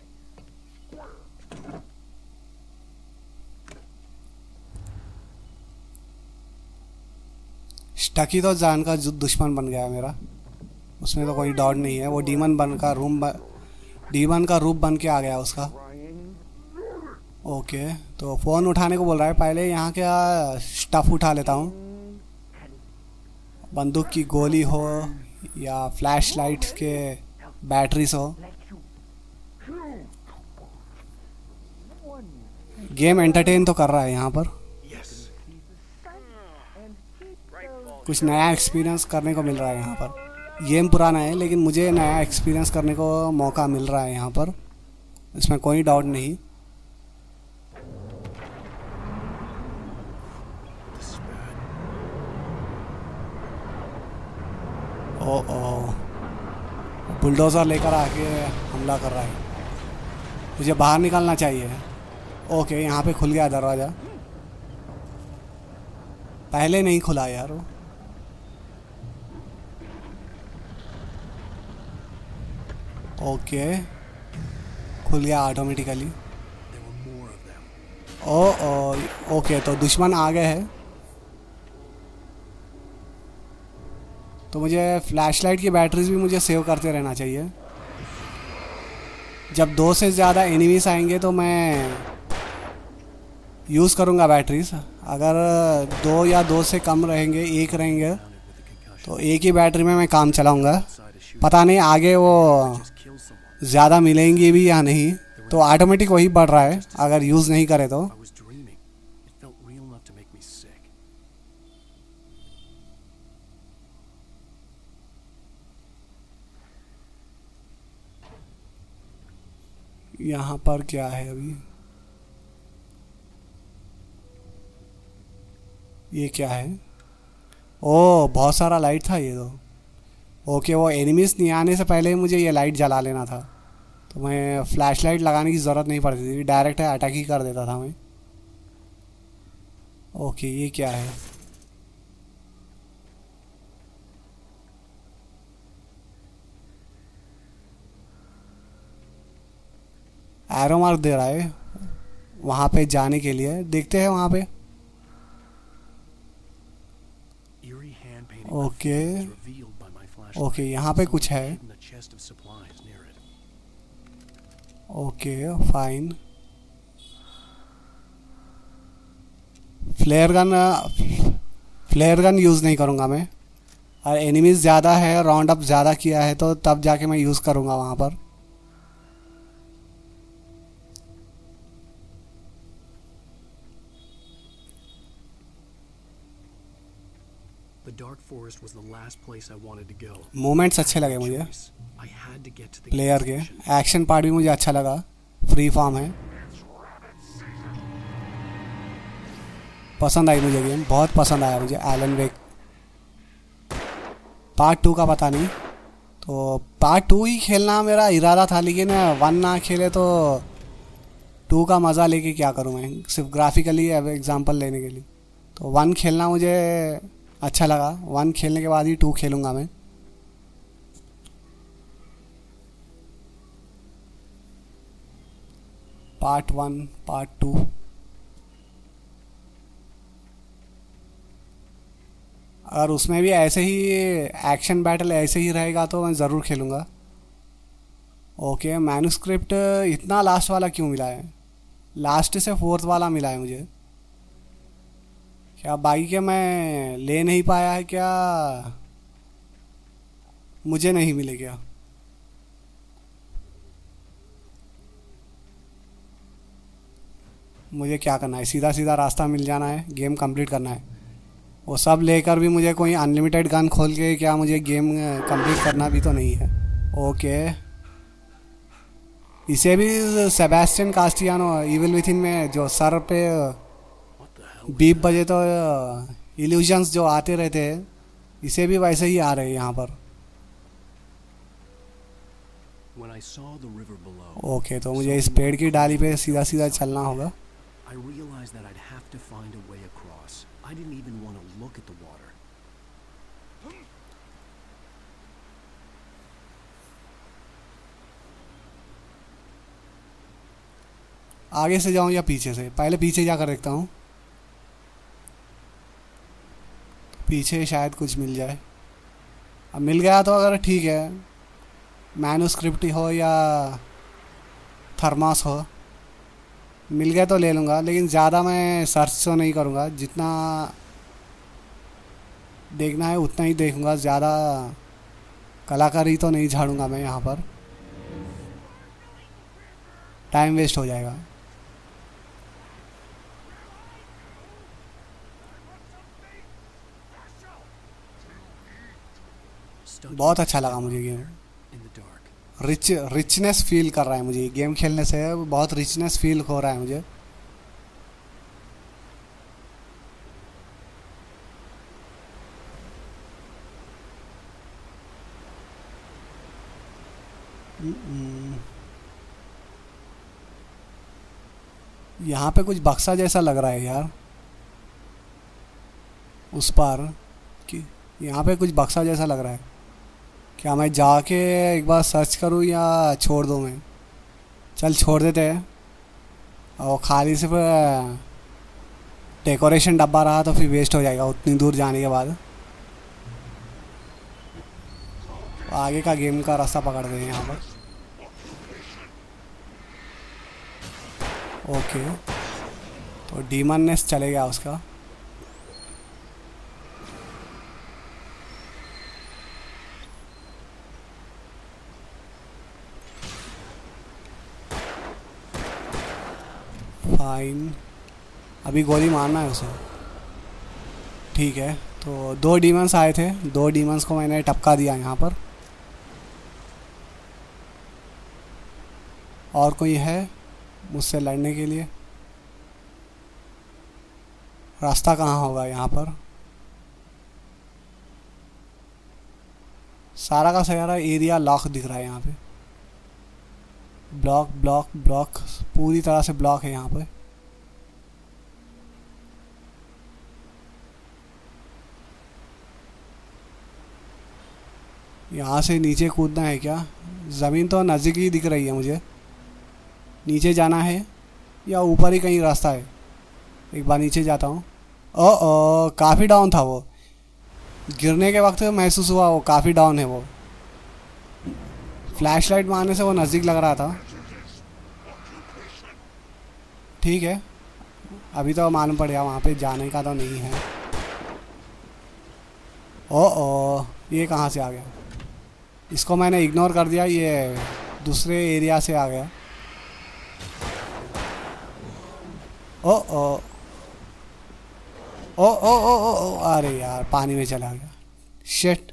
स्टकी तो जान का दुश्मन बन गया मेरा, उसमें तो कोई डाउट नहीं है। वो डीमन बन का रूम ब... डीमन का रूप बन के आ गया उसका। ओके, तो फ़ोन उठाने को बोल रहा है, पहले यहाँ क्या स्टफ़ उठा लेता हूँ। बंदूक की गोली हो या फ्लैश लाइट के बैटरीज हो। गेम एंटरटेन तो कर रहा है यहाँ पर, कुछ नया एक्सपीरियंस करने को मिल रहा है यहाँ पर। गेम पुराना है लेकिन मुझे नया एक्सपीरियंस करने को मौका मिल रहा है यहाँ पर, इसमें कोई डाउट नहीं। ओ ओ, बुलडोज़र लेकर आके हमला कर रहा है, मुझे बाहर निकलना चाहिए। ओके, यहाँ पे खुल गया दरवाज़ा, पहले नहीं खुला यार वो। ओके, खुल गया ऑटोमेटिकली। ओ ओ, ओके, तो दुश्मन आ गए हैं। तो मुझे फ्लैशलाइट की बैटरीज भी मुझे सेव करते रहना चाहिए। जब दो से ज़्यादा एनिमीज आएंगे तो मैं यूज़ करूँगा बैटरीज। अगर दो या दो से कम रहेंगे, एक रहेंगे, तो एक ही बैटरी में मैं काम चलाऊँगा। पता नहीं आगे वो ज़्यादा मिलेंगी भी या नहीं, तो ऑटोमेटिक वही बढ़ रहा है अगर यूज़ नहीं करे तो। यहाँ पर क्या है अभी? ये क्या है? ओ बहुत सारा लाइट था ये तो। ओके, वो एनिमीज नहीं आने से पहले ही मुझे ये लाइट जला लेना था, तो मैं फ्लैश लाइट लगाने की ज़रूरत नहीं पड़ती थी, डायरेक्ट अटैक ही कर देता था मैं। ओके, ये क्या है? एरो मार्क दे रहा है वहाँ पे जाने के लिए, देखते हैं वहाँ पे। ओके ओके, यहाँ पे कुछ है। Okay fine. Flare gun flare gun use नहीं करूँगा मैं, और एनिमीज़ ज़्यादा है, राउंड अप ज़्यादा किया है तो तब जाके मैं यूज़ करूँगा वहाँ पर। मोमेंट्स अच्छे लगे मुझे प्लेयर के, एक्शन पार्ट भी मुझे अच्छा लगा, फ्री फॉर्म है, पसंद आई मुझे गेम, बहुत पसंद आया मुझे एलन वेक। पार्ट टू का पता नहीं, तो पार्ट टू ही खेलना मेरा इरादा था, लेकिन वन ना खेले तो टू का मज़ा लेके क्या करूँ मैं, सिर्फ ग्राफिकली एग्जांपल लेने के लिए। तो वन खेलना मुझे अच्छा लगा, वन खेलने के बाद ही टू खेलूँगा मैं। पार्ट वन पार्ट टू, अगर उसमें भी ऐसे ही एक्शन बैटल ऐसे ही रहेगा तो मैं ज़रूर खेलूँगा। ओके, मैन्युस्क्रिप्ट इतना लास्ट वाला क्यों मिला है? लास्ट से फोर्थ वाला मिला है मुझे, क्या बाकी के मैं ले नहीं पाया है क्या? मुझे नहीं मिले क्या? मुझे क्या करना है? सीधा सीधा रास्ता मिल जाना है, गेम कंप्लीट करना है। वो सब लेकर भी मुझे कोई अनलिमिटेड गन खोल के क्या मुझे गेम कंप्लीट करना भी तो नहीं है। ओके, इसे भी सेबेस्टियन कास्टियानो इविल विथिन में जो सर पे बीप बजे तो इल्यूजन्स जो आते रहते हैं, इसे भी वैसे ही आ रहे हैं यहाँ पर। ओके, तो मुझे इस पेड़ की डाली पे सीधा सीधा चलना होगा। आगे से जाऊँ या पीछे से? पहले पीछे जाकर देखता हूँ, पीछे शायद कुछ मिल जाए। अब मिल गया तो अगर ठीक है, मैन्युस्क्रिप्ट हो या थर्मास हो, मिल गया तो ले लूँगा, लेकिन ज़्यादा मैं सर्च तो नहीं करूँगा, जितना देखना है उतना ही देखूँगा, ज़्यादा कलाकारी तो नहीं झाड़ूँगा मैं यहाँ पर, टाइम वेस्ट हो जाएगा। बहुत अच्छा लगा मुझे गेम, रिच रिचनेस फील कर रहा है मुझे गेम खेलने से, बहुत रिचनेस फील हो रहा है मुझे। यहाँ पे कुछ बक्सा जैसा लग रहा है यार, उस पार कि यहाँ पे कुछ बक्सा जैसा लग रहा है। क्या मैं जाके एक बार सर्च करूँ या छोड़ दूँ मैं? चल छोड़ देते हैं, और खाली सिर्फ डेकोरेशन डब्बा रहा तो फिर वेस्ट हो जाएगा उतनी दूर जाने के बाद। आगे का गेम का रास्ता पकड़ गए यहाँ पर। ओके, तो डीमन नेस चले गया उसका। फाइन, अभी गोली मारना है उसे। ठीक है, तो दो डीमंस आए थे, दो डीमंस को मैंने टपका दिया यहाँ पर। और कोई है मुझसे लड़ने के लिए? रास्ता कहाँ होगा यहाँ पर? सारा का सारा एरिया लॉक दिख रहा है यहाँ पे। ब्लॉक ब्लॉक ब्लॉक, पूरी तरह से ब्लॉक है यहाँ पे। यहाँ से नीचे कूदना है क्या? ज़मीन तो नज़दीक ही दिख रही है मुझे। नीचे जाना है या ऊपर ही कहीं रास्ता है? एक बार नीचे जाता हूँ। ओ ओ काफ़ी डाउन था वो, गिरने के वक्त महसूस हुआ वो काफ़ी डाउन है वो। फ्लैशलाइट मारने से वो नज़दीक लग रहा था। ठीक है, अभी तो मालूम पड़ गया वहाँ पे जाने का तो नहीं है। ओ ओ ये कहाँ से आ गया? इसको मैंने इग्नोर कर दिया, ये दूसरे एरिया से आ गया। ओ ओ ओ ओ ओ ओ ओ अरे यार पानी में चला गया। शिट,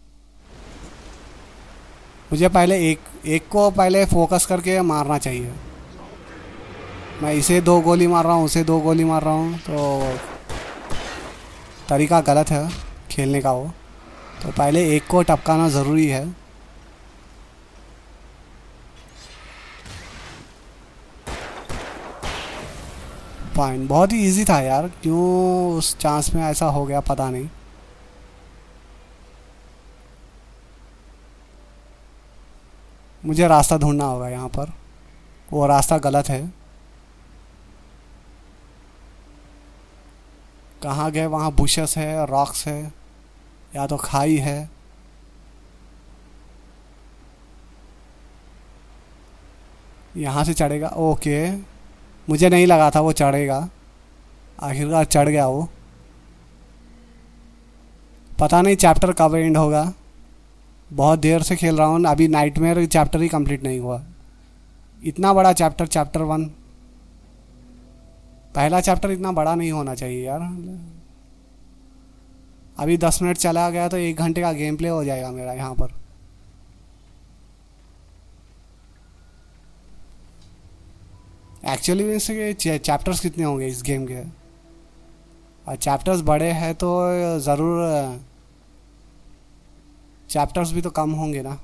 मुझे पहले एक एक को पहले फोकस करके मारना चाहिए। मैं इसे दो गोली मार रहा हूँ, उसे दो गोली मार रहा हूँ, तो तरीका गलत है खेलने का वो। तो पहले एक को टपकाना ज़रूरी है। फाइन, बहुत ही इजी था यार, क्यों उस चांस में ऐसा हो गया पता नहीं। मुझे रास्ता ढूंढना होगा यहाँ पर, वो रास्ता गलत है। कहाँ गए? वहाँ बुशेस है, रॉक्स है, या तो खाई है। यहाँ से चढ़ेगा? ओके, मुझे नहीं लगा था वो चढ़ेगा, आखिरकार चढ़ गया वो। पता नहीं चैप्टर कब एंड होगा, बहुत देर से खेल रहा हूँ, अभी नाइटमेयर चैप्टर ही कंप्लीट नहीं हुआ। इतना बड़ा चैप्टर, चैप्टर वन, पहला चैप्टर इतना बड़ा नहीं होना चाहिए यार। अभी दस मिनट चला गया तो एक घंटे का गेम प्ले हो जाएगा मेरा यहाँ पर। एक्चुअली वैसे चैप्टर्स कितने होंगे इस गेम के? और चैप्टर्स बड़े हैं तो ज़रूर चैप्टर्स भी तो कम होंगे ना।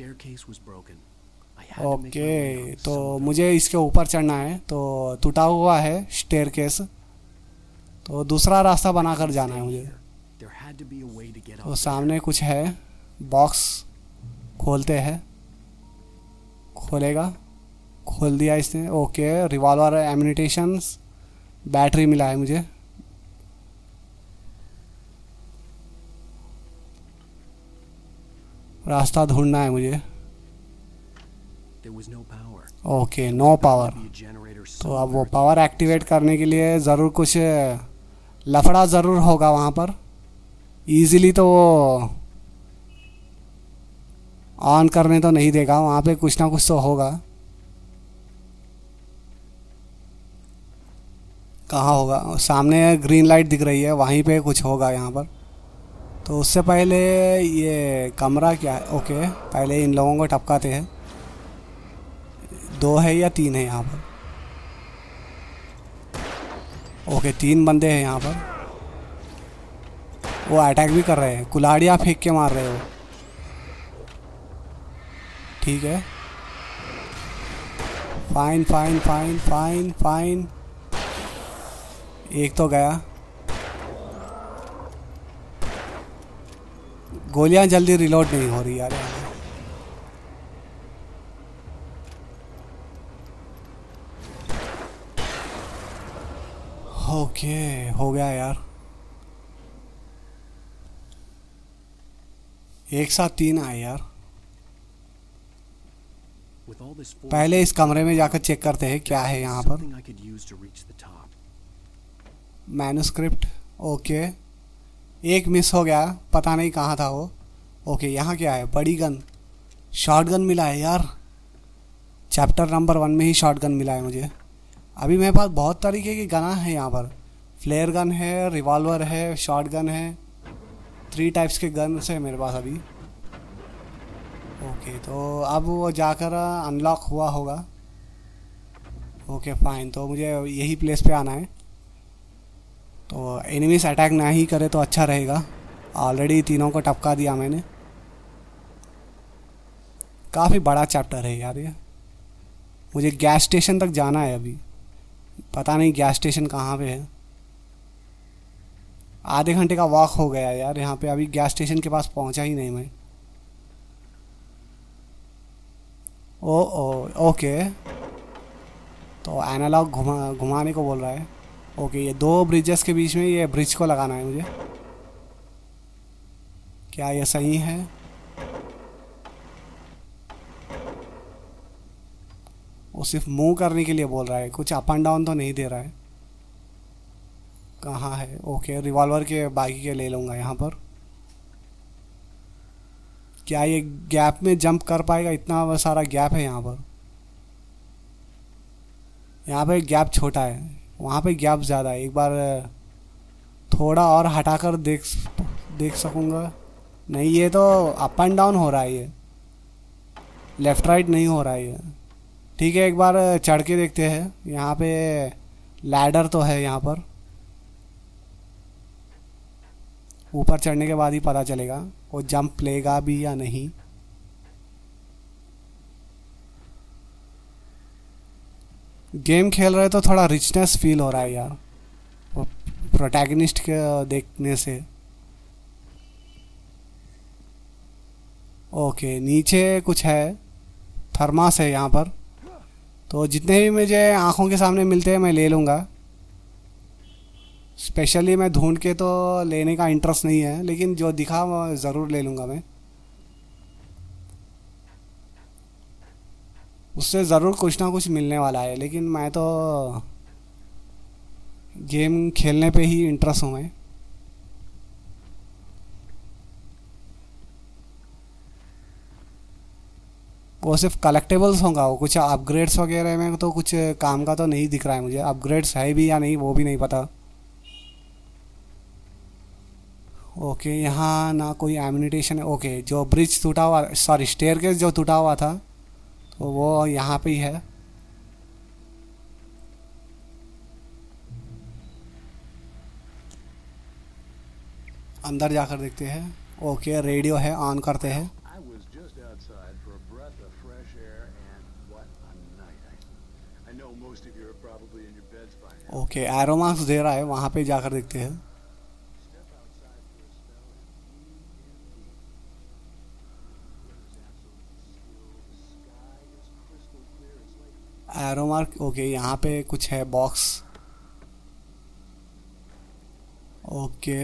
ओके, तो मुझे इसके ऊपर चढ़ना है, तो टूटा हुआ है स्टेयरकेस, तो दूसरा रास्ता बनाकर जाना है मुझे। तो सामने कुछ है, बॉक्स खोलते हैं। खोलेगा? खोल दिया इसने। ओके, रिवॉल्वर, एम्यूनिशंस, बैटरी मिला है मुझे। रास्ता ढूंढना है मुझे। Okay, no power. तो अब वो पावर एक्टिवेट करने के लिए ज़रूर कुछ लफड़ा ज़रूर होगा वहाँ पर। इजीली तो वो ऑन करने तो नहीं देगा, वहाँ पे कुछ ना कुछ तो होगा। कहाँ होगा? सामने ग्रीन लाइट दिख रही है, वहीं पे कुछ होगा यहाँ पर। तो उससे पहले ये कमरा क्या है? ओके, पहले इन लोगों को टपकाते हैं। दो है या तीन है यहाँ पर? ओके, तीन बंदे हैं यहाँ पर। वो अटैक भी कर रहे हैं, कुल्हाड़ियाँ फेंक के मार रहे हो। ठीक है, fine fine fine fine fine. एक तो गया। गोलियां जल्दी रिलोड नहीं हो रही यार। ओके, हो गया यार। एक साथ तीन आए यार। पहले इस कमरे में जाकर चेक करते हैं क्या है यहाँ पर। मैन्युस्क्रिप्ट, ओके, एक मिस हो गया, पता नहीं कहाँ था वो। ओके, यहाँ क्या है? बड़ी गन, शॉट गन मिला है यार। चैप्टर नंबर वन में ही शॉट गन मिला है मुझे। अभी मेरे पास बहुत तरीके की गना है यहाँ पर। फ्लेयर गन है, रिवॉल्वर है, शॉट गन है, थ्री टाइप्स के गन है मेरे पास अभी। ओके, तो अब वो जाकर अनलॉक हुआ होगा। ओके फाइन, तो मुझे यही प्लेस पे आना है। तो एनिमीज अटैक ना ही करे तो अच्छा रहेगा। ऑलरेडी तीनों को टपका दिया मैंने। काफ़ी बड़ा चैप्टर है यार ये। मुझे गैस स्टेशन तक जाना है अभी। पता नहीं गैस स्टेशन कहाँ पे है। आधे घंटे का वॉक हो गया यार यहाँ पे। अभी गैस स्टेशन के पास पहुँचा ही नहीं मैं। ओ ओ ओके, तो एनालॉग घुमा घुमाने को बोल रहा है। ओके, ये दो ब्रिजेस के बीच में ये ब्रिज को लगाना है मुझे। क्या ये सही है? वो सिर्फ मूव करने के लिए बोल रहा है, कुछ अप एंड डाउन तो नहीं दे रहा है। कहाँ है? ओके, रिवॉल्वर के बाकी के ले लूँगा यहाँ पर। क्या ये गैप में जंप कर पाएगा? इतना सारा गैप है यहाँ पर। यहाँ पे गैप छोटा है, वहाँ पे गैप ज़्यादा है। एक बार थोड़ा और हटाकर देख देख सकूँगा। नहीं, ये तो अप एंड डाउन हो रहा है, ये लेफ़्ट राइट नहीं हो रहा है ये। ठीक है, एक बार चढ़ के देखते हैं। यहाँ पे लैडर तो है यहाँ पर। ऊपर चढ़ने के बाद ही पता चलेगा वो जंप लेगा भी या नहीं। गेम खेल रहे तो थोड़ा रिचनेस फील हो रहा है यार, वो प्रोटैगनिस्ट के देखने से। ओके, नीचे कुछ है, थर्मास है यहाँ पर। तो जितने भी मुझे आँखों के सामने मिलते हैं मैं ले लूँगा। स्पेशली मैं ढूंढ के तो लेने का इंटरेस्ट नहीं है, लेकिन जो दिखा वो ज़रूर ले लूँगा मैं। उससे ज़रूर कुछ ना कुछ मिलने वाला है, लेकिन मैं तो गेम खेलने पे ही इंटरेस्ट हूँ मैं। वो सिर्फ कलेक्टेबल्स होगा, वो कुछ अपग्रेड्स वगैरह में तो कुछ काम का तो नहीं दिख रहा है मुझे। अपग्रेड्स है भी या नहीं वो भी नहीं पता। ओके, यहाँ ना कोई एम्यूनिशन है। ओके, जो ब्रिज टूटा हुआ, सॉरी स्टेयरकेस जो टूटा हुआ था तो वो यहाँ पे ही है। अंदर जाकर देखते हैं। ओके, रेडियो है, ऑन करते हैं। ओके, एरो मार्क्स दे रहा है, वहाँ पे जाकर देखते हैं। एरो मार्क, ओके, यहाँ पे कुछ है बॉक्स। ओके,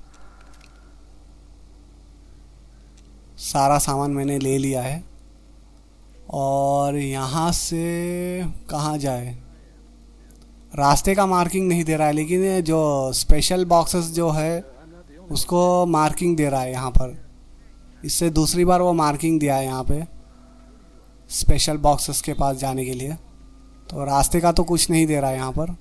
सारा सामान मैंने ले लिया है। और यहाँ से कहाँ जाए? रास्ते का मार्किंग नहीं दे रहा है, लेकिन जो स्पेशल बॉक्सेस जो है उसको मार्किंग दे रहा है यहाँ पर। इससे दूसरी बार वो मार्किंग दिया है यहाँ पे स्पेशल बॉक्सेस के पास जाने के लिए। तो रास्ते का तो कुछ नहीं दे रहा है यहाँ पर।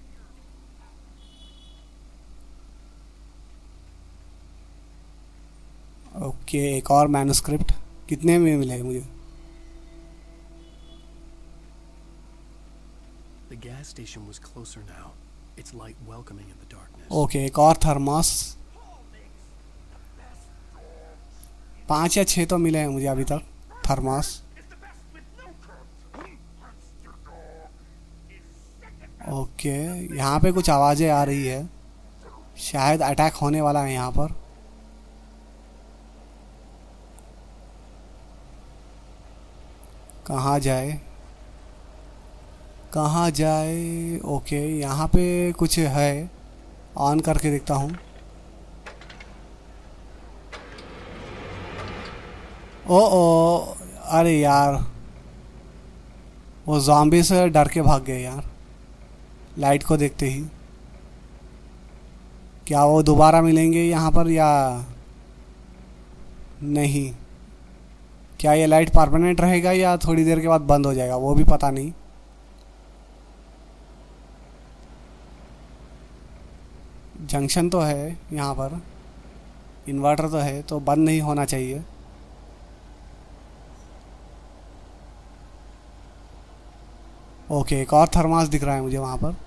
ओके, एक और मैन्युस्क्रिप्ट। कितने में मिले मुझे? The gas station was closer now. Its light welcoming in the darkness. Okay, एक और थर्मस। पाँच या छः तो मिले हैं मुझे अभी तक थर्मस। ओके, यहाँ पे कुछ आवाज़ें आ रही है, शायद अटैक होने वाला है यहाँ पर। कहाँ जाए कहाँ जाए? ओके, यहाँ पे कुछ है, ऑन करके देखता हूँ। ओ ओ अरे यार, वो ज़ॉम्बी से डर के भाग गए यार लाइट को देखते ही। क्या वो दोबारा मिलेंगे यहाँ पर या नहीं? क्या ये लाइट परमानेंट रहेगा या थोड़ी देर के बाद बंद हो जाएगा, वो भी पता नहीं। जंक्शन तो है यहाँ पर, इन्वर्टर तो है, तो बंद नहीं होना चाहिए। ओके, एक और थर्मास दिख रहा है मुझे वहाँ पर,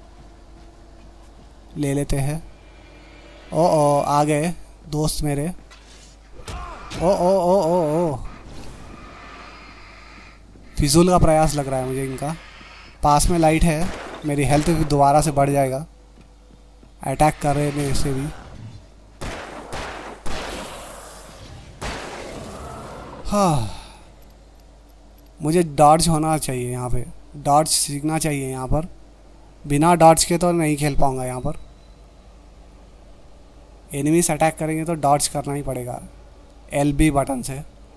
ले लेते हैं। ओ ओ आ गए दोस्त मेरे। ओ ओ ओ ओ ओ फिजूल का प्रयास लग रहा है मुझे इनका। पास में लाइट है, मेरी हेल्थ भी दोबारा से बढ़ जाएगा अटैक कर रहे हैं इसे भी। हाँ, मुझे डॉड्ज होना चाहिए यहाँ पे, डॉड्ज सीखना चाहिए यहाँ पर। बिना डॉड्ज के तो नहीं खेल पाऊँगा यहाँ पर। एनिमीज अटैक करेंगे तो डॉड्ज करना ही पड़ेगा एल बी बटन से।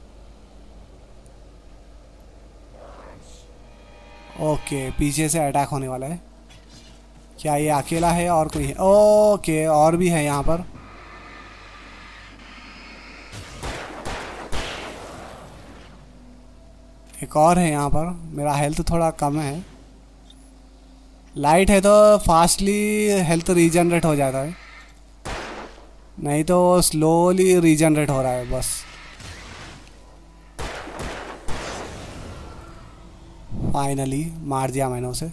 ओके, पीछे से अटैक होने वाला है। क्या ये अकेला है और कोई है? ओके, और भी है यहाँ पर। एक और है यहाँ पर। मेरा हेल्थ थोड़ा कम है। लाइट है तो फास्टली हेल्थ रीजनरेट हो जाता है, नहीं तो स्लोली रीजनरेट हो रहा है बस। फाइनली मार दिया मैंने उसे।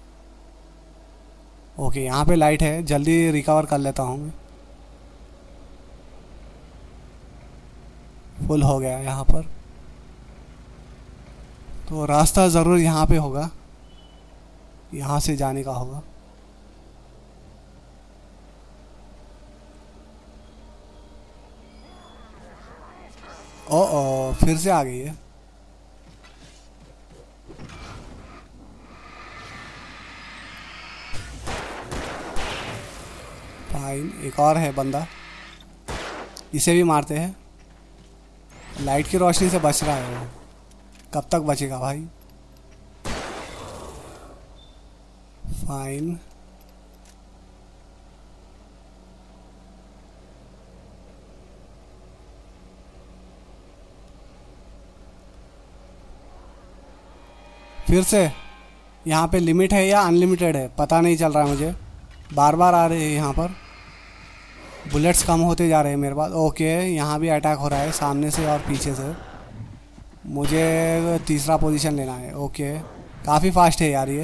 ओके, यहाँ पे लाइट है, जल्दी रिकवर कर लेता हूँ मैं। फुल हो गया यहाँ पर, तो रास्ता ज़रूर यहाँ पे होगा, यहाँ से जाने का होगा। ओ ओ फिर से आ गई है। फाइन, एक और है बंदा, इसे भी मारते हैं। लाइट की रोशनी से बच रहा है वो, कब तक बचेगा भाई? फाइन, फिर से यहाँ पे लिमिट है या अनलिमिटेड है पता नहीं चल रहा है मुझे। बार बार आ रहे हैं यहाँ पर, बुलेट्स कम होते जा रहे हैं मेरे पास। ओके, यहाँ भी अटैक हो रहा है सामने से और पीछे से। मुझे तीसरा पोजीशन लेना है। ओके, काफ़ी फास्ट है यार ये।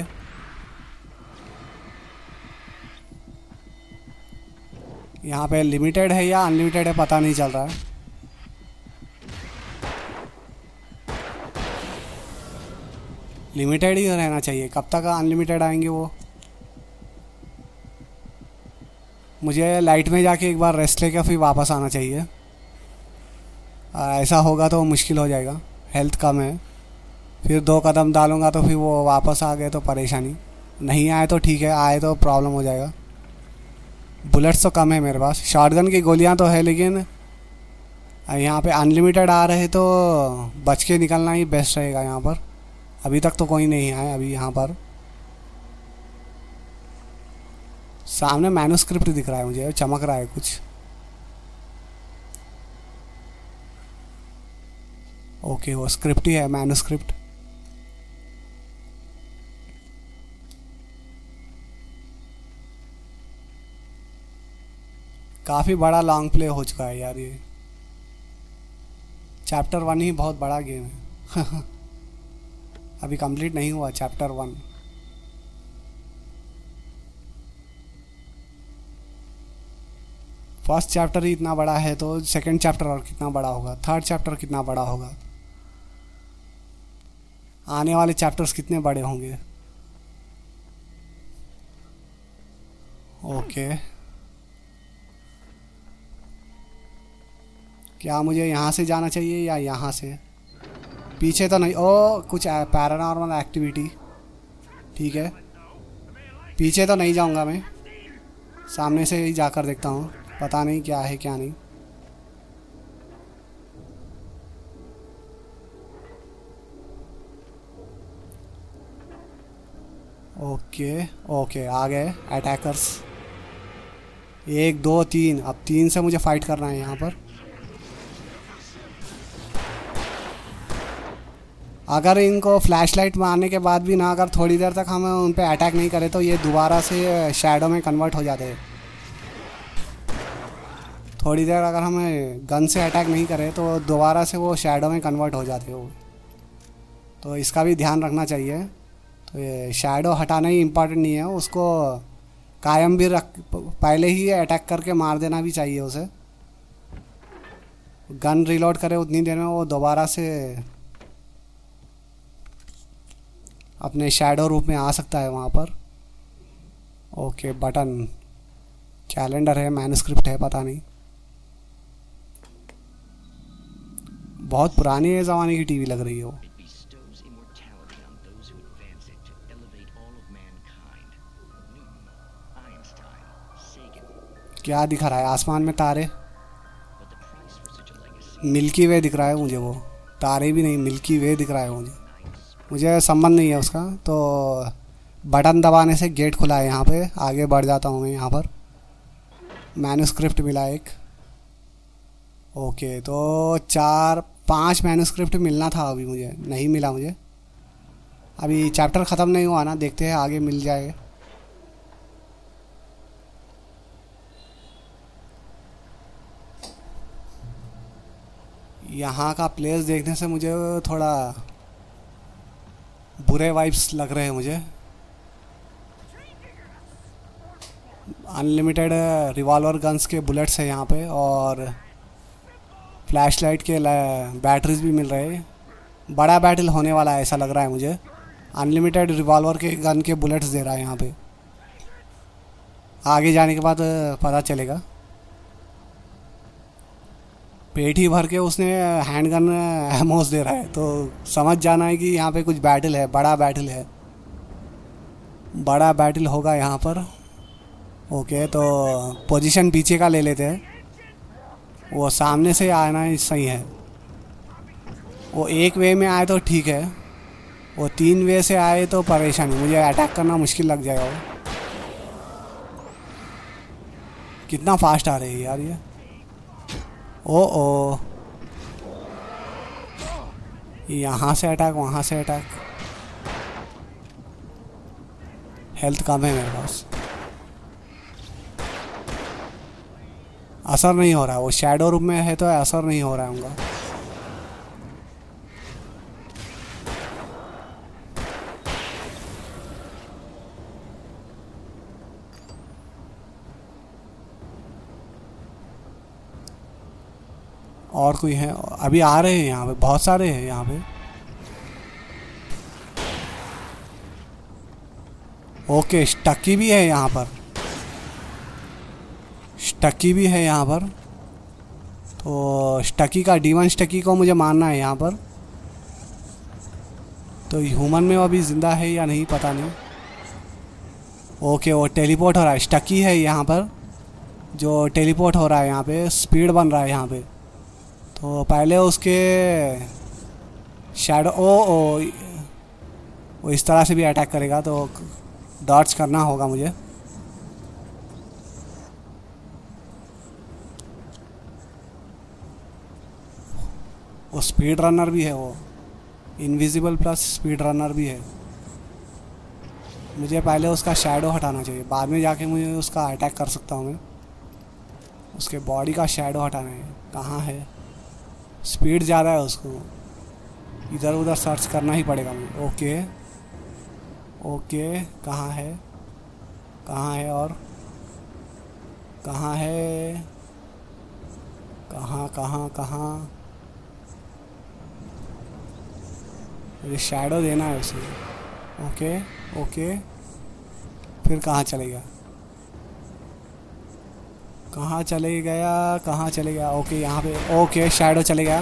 यहाँ पे लिमिटेड है या अनलिमिटेड है पता नहीं चल रहा है। लिमिटेड ही रहना चाहिए, कब तक अनलिमिटेड आएंगे वो? मुझे लाइट में जाके एक बार रेस्ट लेकर फिर वापस आना चाहिए। ऐसा होगा तो मुश्किल हो जाएगा, हेल्थ कम है। फिर दो कदम डालूंगा तो फिर वो वापस आ गए तो परेशानी, नहीं आए तो ठीक है, आए तो प्रॉब्लम हो जाएगा। बुलेट्स तो कम है मेरे पास, शॉटगन की गोलियां तो है, लेकिन यहाँ पे अनलिमिटेड आ रहे तो बच के निकलना ही बेस्ट रहेगा यहाँ पर। अभी तक तो कोई नहीं आया अभी यहाँ पर। सामने मैन्युस्क्रिप्ट दिख रहा है मुझे, चमक रहा है कुछ। ओके, वो स्क्रिप्ट ही है, मैन्युस्क्रिप्ट। काफ़ी बड़ा लॉन्ग प्ले हो चुका है यार ये। चैप्टर वन ही बहुत बड़ा गेम है। अभी कंप्लीट नहीं हुआ चैप्टर वन। फर्स्ट चैप्टर ही इतना बड़ा है तो सेकंड चैप्टर और कितना बड़ा होगा, थर्ड चैप्टर कितना बड़ा होगा, आने वाले चैप्टर्स कितने बड़े होंगे। ओके, क्या मुझे यहाँ से जाना चाहिए या यहाँ से? पीछे तो नहीं। ओ, कुछ पैरानॉर्मल एक्टिविटी, ठीक है। पीछे तो नहीं जाऊँगा मैं, सामने से ही जाकर देखता हूँ, पता नहीं क्या है क्या नहीं। ओके ओके, आ गए अटैकर्स। एक दो तीन, अब तीन से मुझे फाइट करना है यहाँ पर। अगर इनको फ्लैशलाइट मारने के बाद भी ना अगर थोड़ी देर तक हम उन पे अटैक नहीं करें तो ये दोबारा से शैडो में कन्वर्ट हो जाते हैं। थोड़ी देर अगर हमें गन से अटैक नहीं करें तो दोबारा से वो शैडो में कन्वर्ट हो जाते हो, तो इसका भी ध्यान रखना चाहिए। तो ये शैडो हटाना ही इम्पोर्टेंट नहीं है, उसको कायम भी रख, पहले ही अटैक करके मार देना भी चाहिए उसे। गन रिलोड करे उतनी देर में वो दोबारा से अपने शैडो रूप में आ सकता है वहाँ पर। ओके, बटन, कैलेंडर है, मैन्युस्क्रिप्ट है, पता नहीं। बहुत पुरानी है ज़माने की टीवी लग रही है वो। क्या दिखा रहा है आसमान में? तारे, मिल्की वे दिख रहा है मुझे। वो तारे भी नहीं, मिल्की वे दिख रहा है मुझे। मुझे संबंध नहीं है उसका। तो बटन दबाने से गेट खुला है यहाँ पे, आगे बढ़ जाता हूँ मैं। यहाँ पर मैन्युस्क्रिप्ट मिला एक। ओके, तो चार पांच मैन्युस्क्रिप्ट मिलना था, अभी मुझे नहीं मिला। मुझे अभी चैप्टर ख़त्म नहीं हुआ ना, देखते हैं आगे मिल जाएगा। यहाँ का प्लेस देखने से मुझे थोड़ा बुरे वाइब्स लग रहे हैं मुझे। अनलिमिटेड रिवॉल्वर गन्स के बुलेट्स है यहाँ पे, और फ्लैश लाइट के बैटरीज भी मिल रहे हैं। बड़ा बैटल होने वाला है ऐसा लग रहा है मुझे। अनलिमिटेड रिवॉल्वर के गन के बुलेट्स दे रहा है यहाँ पे। आगे जाने के बाद पता चलेगा। पेट ही भर के उसने हैंड गन एमोस दे रहा है, तो समझ जाना है कि यहाँ पे कुछ बैटल है, बड़ा बैटल है, बड़ा बैटल होगा यहाँ पर। ओके, तो पोजीशन पीछे का ले लेते हैं। वो सामने से आना ही सही है। वो एक वे में आए तो ठीक है, वो तीन वे से आए तो परेशानी, मुझे अटैक करना मुश्किल लग जाएगा। वो कितना फास्ट आ रही है यार ये। ओ ओ, यहाँ से अटैक, वहाँ से अटैक। हेल्थ कम है मेरे पास, असर नहीं हो रहा है। वो शैडो रूम में है तो असर नहीं हो रहा है उनका। और कोई है? अभी आ रहे हैं यहाँ पे, बहुत सारे हैं यहाँ पे। ओके, स्टकी भी है यहाँ पर, स्टकी भी है यहाँ पर। तो स्टकी का, डीमन स्टकी को मुझे मारना है यहाँ पर। तो ह्यूमन में वो अभी ज़िंदा है या नहीं पता नहीं। ओके, वो टेलीपोर्ट हो रहा है। स्टकी है यहाँ पर जो टेलीपोर्ट हो रहा है, यहाँ पे स्पीड बन रहा है यहाँ पे। तो पहले उसके शैडो, ओ ओ वो इस तरह से भी अटैक करेगा, तो डॉट्स करना होगा मुझे। वो स्पीड रनर भी है, वो इनविजिबल प्लस स्पीड रनर भी है। मुझे पहले उसका शैडो हटाना चाहिए, बाद में जाके मुझे उसका अटैक कर सकता हूँ मैं। उसके बॉडी का शैडो हटाना है। कहाँ है? स्पीड ज़्यादा है उसको, इधर उधर सर्च करना ही पड़ेगा मुझे। ओके ओके, कहाँ है, कहाँ है, और कहाँ है, कहाँ कहाँ कहाँ? मुझे शैडो देना है उसे। ओके ओके, फिर कहाँ चलेगा, कहाँ चले गया, कहाँ चले गया? ओके, यहाँ पे। ओके, शैडो चले गया।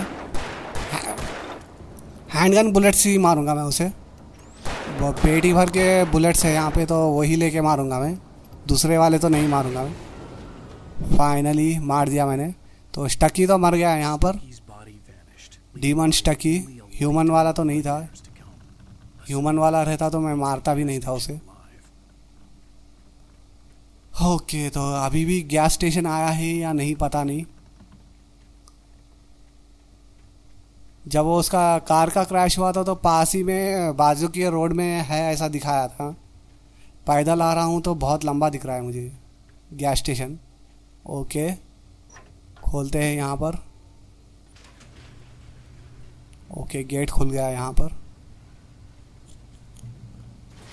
हैंडगन बुलेट्स ही मारूंगा मैं उसे। वो पेट ही भर के बुलेट्स है यहाँ पे, तो वही लेके मारूंगा मैं, दूसरे वाले तो नहीं मारूंगा मैं। फाइनली मार दिया मैंने। तो स्टकी तो मर गया है यहाँ पर, डीमन स्टकी। ह्यूमन वाला तो नहीं था, ह्यूमन वाला रहता तो मैं मारता भी नहीं था उसे। ओके, तो अभी भी गैस स्टेशन आया है या नहीं पता नहीं। जब वो उसका कार का क्रैश हुआ था तो पास ही में बाजू की रोड में है ऐसा दिखाया था। पैदल आ रहा हूँ तो बहुत लंबा दिख रहा है मुझे गैस स्टेशन। ओके, खोलते हैं यहाँ पर। ओके, गेट खुल गया यहाँ पर।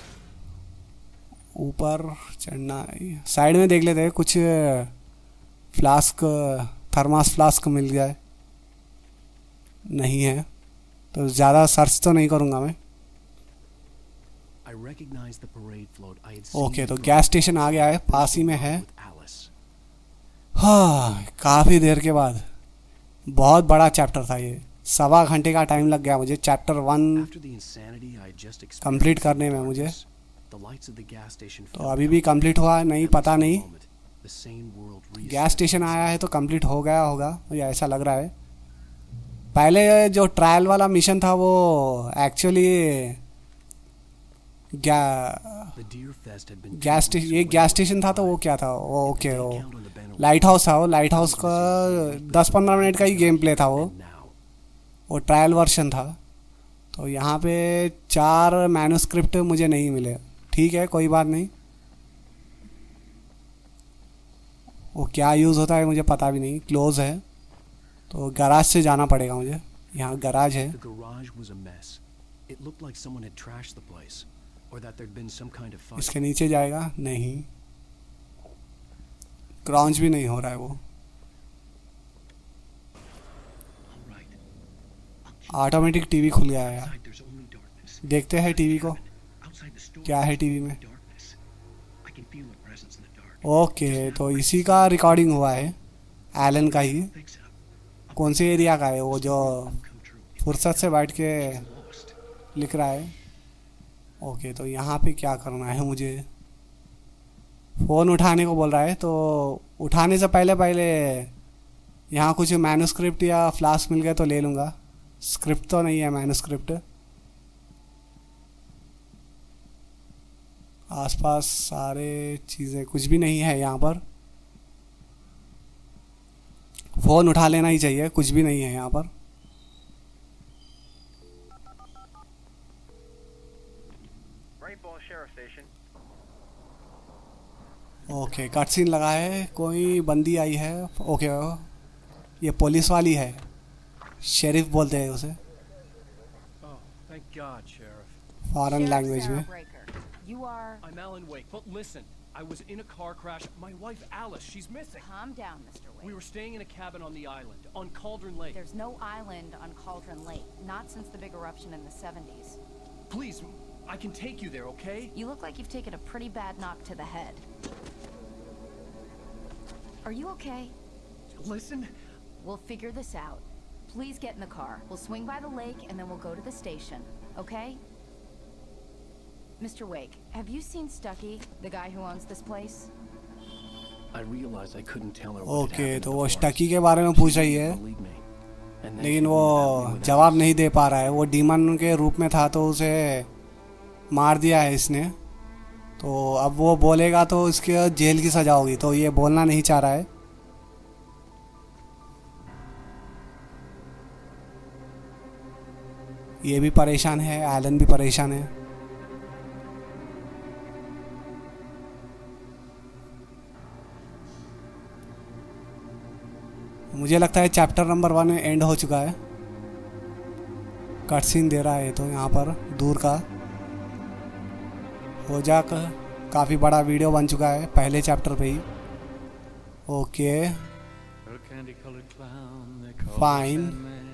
ऊपर चढ़ना है। साइड में देख लेते हैं कुछ फ्लास्क, थर्मास फ्लास्क मिल जाए। नहीं है तो ज़्यादा सर्च तो नहीं करूँगा मैं। ओके, तो गैस स्टेशन आ गया है, पास ही में है। हाँ, काफ़ी देर के बाद। बहुत बड़ा चैप्टर था ये, सवा घंटे का टाइम लग गया मुझे चैप्टर वन कंप्लीट करने में मुझे। तो अभी भी कंप्लीट हुआ नहीं, पता नहीं। गैस स्टेशन आया है तो कंप्लीट हो गया होगा, मुझे ऐसा लग रहा है। पहले जो ट्रायल वाला मिशन था वो एक्चुअली गैस स्टेशन, ये गैस स्टेशन था तो वो क्या था वो, ओके वो लाइट हाउस था। वो लाइट हाउस का दस पंद्रह मिनट का ही गेम प्ले था वो वो ट्रायल वर्जन था। तो यहाँ पे चार मैन्युस्क्रिप्ट मुझे नहीं मिले। ठीक है, कोई बात नहीं। वो क्या यूज़ होता है मुझे पता भी नहीं। क्लोज है तो गराज से जाना पड़ेगा मुझे। यहाँ गराज है। इसके नीचे जाएगा नहीं, क्राउच भी नहीं हो रहा है वो। ऑटोमेटिक टीवी खुल गया है यार। देखते हैं टीवी को, क्या है टीवी में। ओके, तो इसी का रिकॉर्डिंग हुआ है, एलन का ही। कौन से एरिया का है वो जो फुर्सत से बैठ के लिख रहा है। ओके, तो यहाँ पे क्या करना है मुझे। फ़ोन उठाने को बोल रहा है, तो उठाने से पहले पहले यहाँ कुछ मैन्युस्क्रिप्ट या फ्लास्क मिल गए तो ले लूँगा। स्क्रिप्ट तो नहीं है, मैन्युस्क्रिप्ट। आसपास सारे चीज़ें कुछ भी नहीं है यहाँ पर। फ़ोन उठा लेना ही चाहिए, कुछ भी नहीं है यहाँ पर। ओके, कट सीन लगा है, कोई बंदी आई है। ओके, ये पुलिस वाली है, शेरिफ बोलते हैं उसे फॉरेन लैंग्वेज में। You are... I'm Alan Wake. But listen, I was in a car crash. My wife Alice, she's missing. Calm down, Mister Wake. We were staying in a cabin on the island, on Cauldron Lake. There's no island on Cauldron Lake, not since the big eruption in the seventies. Please, I can take you there, okay? You look like you've taken a pretty bad knock to the head. Are you okay? Listen. We'll figure this out. Please get in the car. We'll swing by the lake and then we'll go to the station, okay? Mister Wake, have you seen Stucky, the guy who owns this place? I realized I couldn't tell her. Okay, तो वो स्टकी के बारे में पूछ रही है, लेकिन वो जवाब नहीं दे पा रहा है। वो डीमन के रूप में था तो उसे मार दिया है इसने। तो अब वो बोलेगा तो इसके जेल की सजा होगी, तो ये बोलना नहीं चाह रहा है। ये भी परेशान है, एलन भी परेशान है। मुझे लगता है चैप्टर नंबर वन में एंड हो चुका है। कट सीन दे रहा है तो यहाँ पर दूर का हो जाकर काफ़ी बड़ा वीडियो बन चुका है पहले चैप्टर पे ही। ओके फाइन,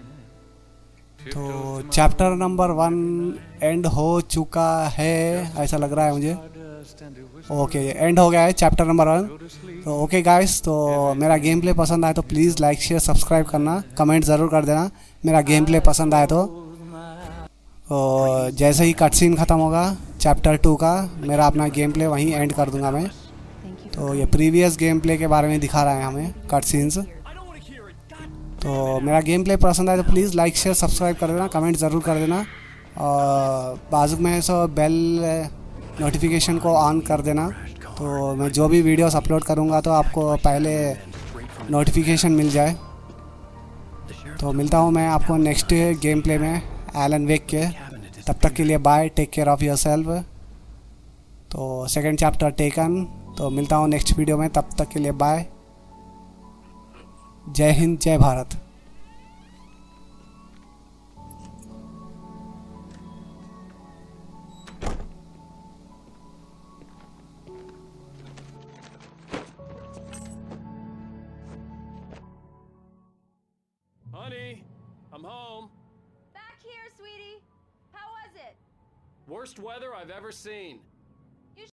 तो चैप्टर नंबर वन एंड हो चुका है ऐसा लग रहा है मुझे। ओके एंड हो गया है चैप्टर नंबर वन। तो ओके गाइस, तो मेरा गेम प्ले पसंद आए तो प्लीज़ लाइक शेयर सब्सक्राइब करना, कमेंट ज़रूर कर देना मेरा गेम प्ले पसंद आए तो। तो जैसे ही कट सीन ख़त्म होगा चैप्टर टू का, मेरा अपना गेम प्ले वहीं एंड कर दूंगा मैं। तो ये प्रीवियस गेम प्ले के बारे में दिखा रहा है हमें कट सीन्स। तो मेरा गेम प्ले पसंद आए तो प्लीज़ लाइक शेयर सब्सक्राइब कर देना, कमेंट ज़रूर कर देना, और बाजू में सो बेल नोटिफिकेशन को ऑन कर देना। तो मैं जो भी वीडियोस अपलोड करूँगा तो आपको पहले नोटिफिकेशन मिल जाए। तो मिलता हूँ मैं आपको नेक्स्ट गेम प्ले में एलन वेक के। तब तक के लिए bye, take care of yourself. तो सेकंड चैप्टर टेकन। तो मिलता हूँ नेक्स्ट वीडियो में, तब तक के लिए बाय। जय हिंद, जय Bharat. Honey, I'm home. Back here, sweetie. How was it? Worst weather I've ever seen.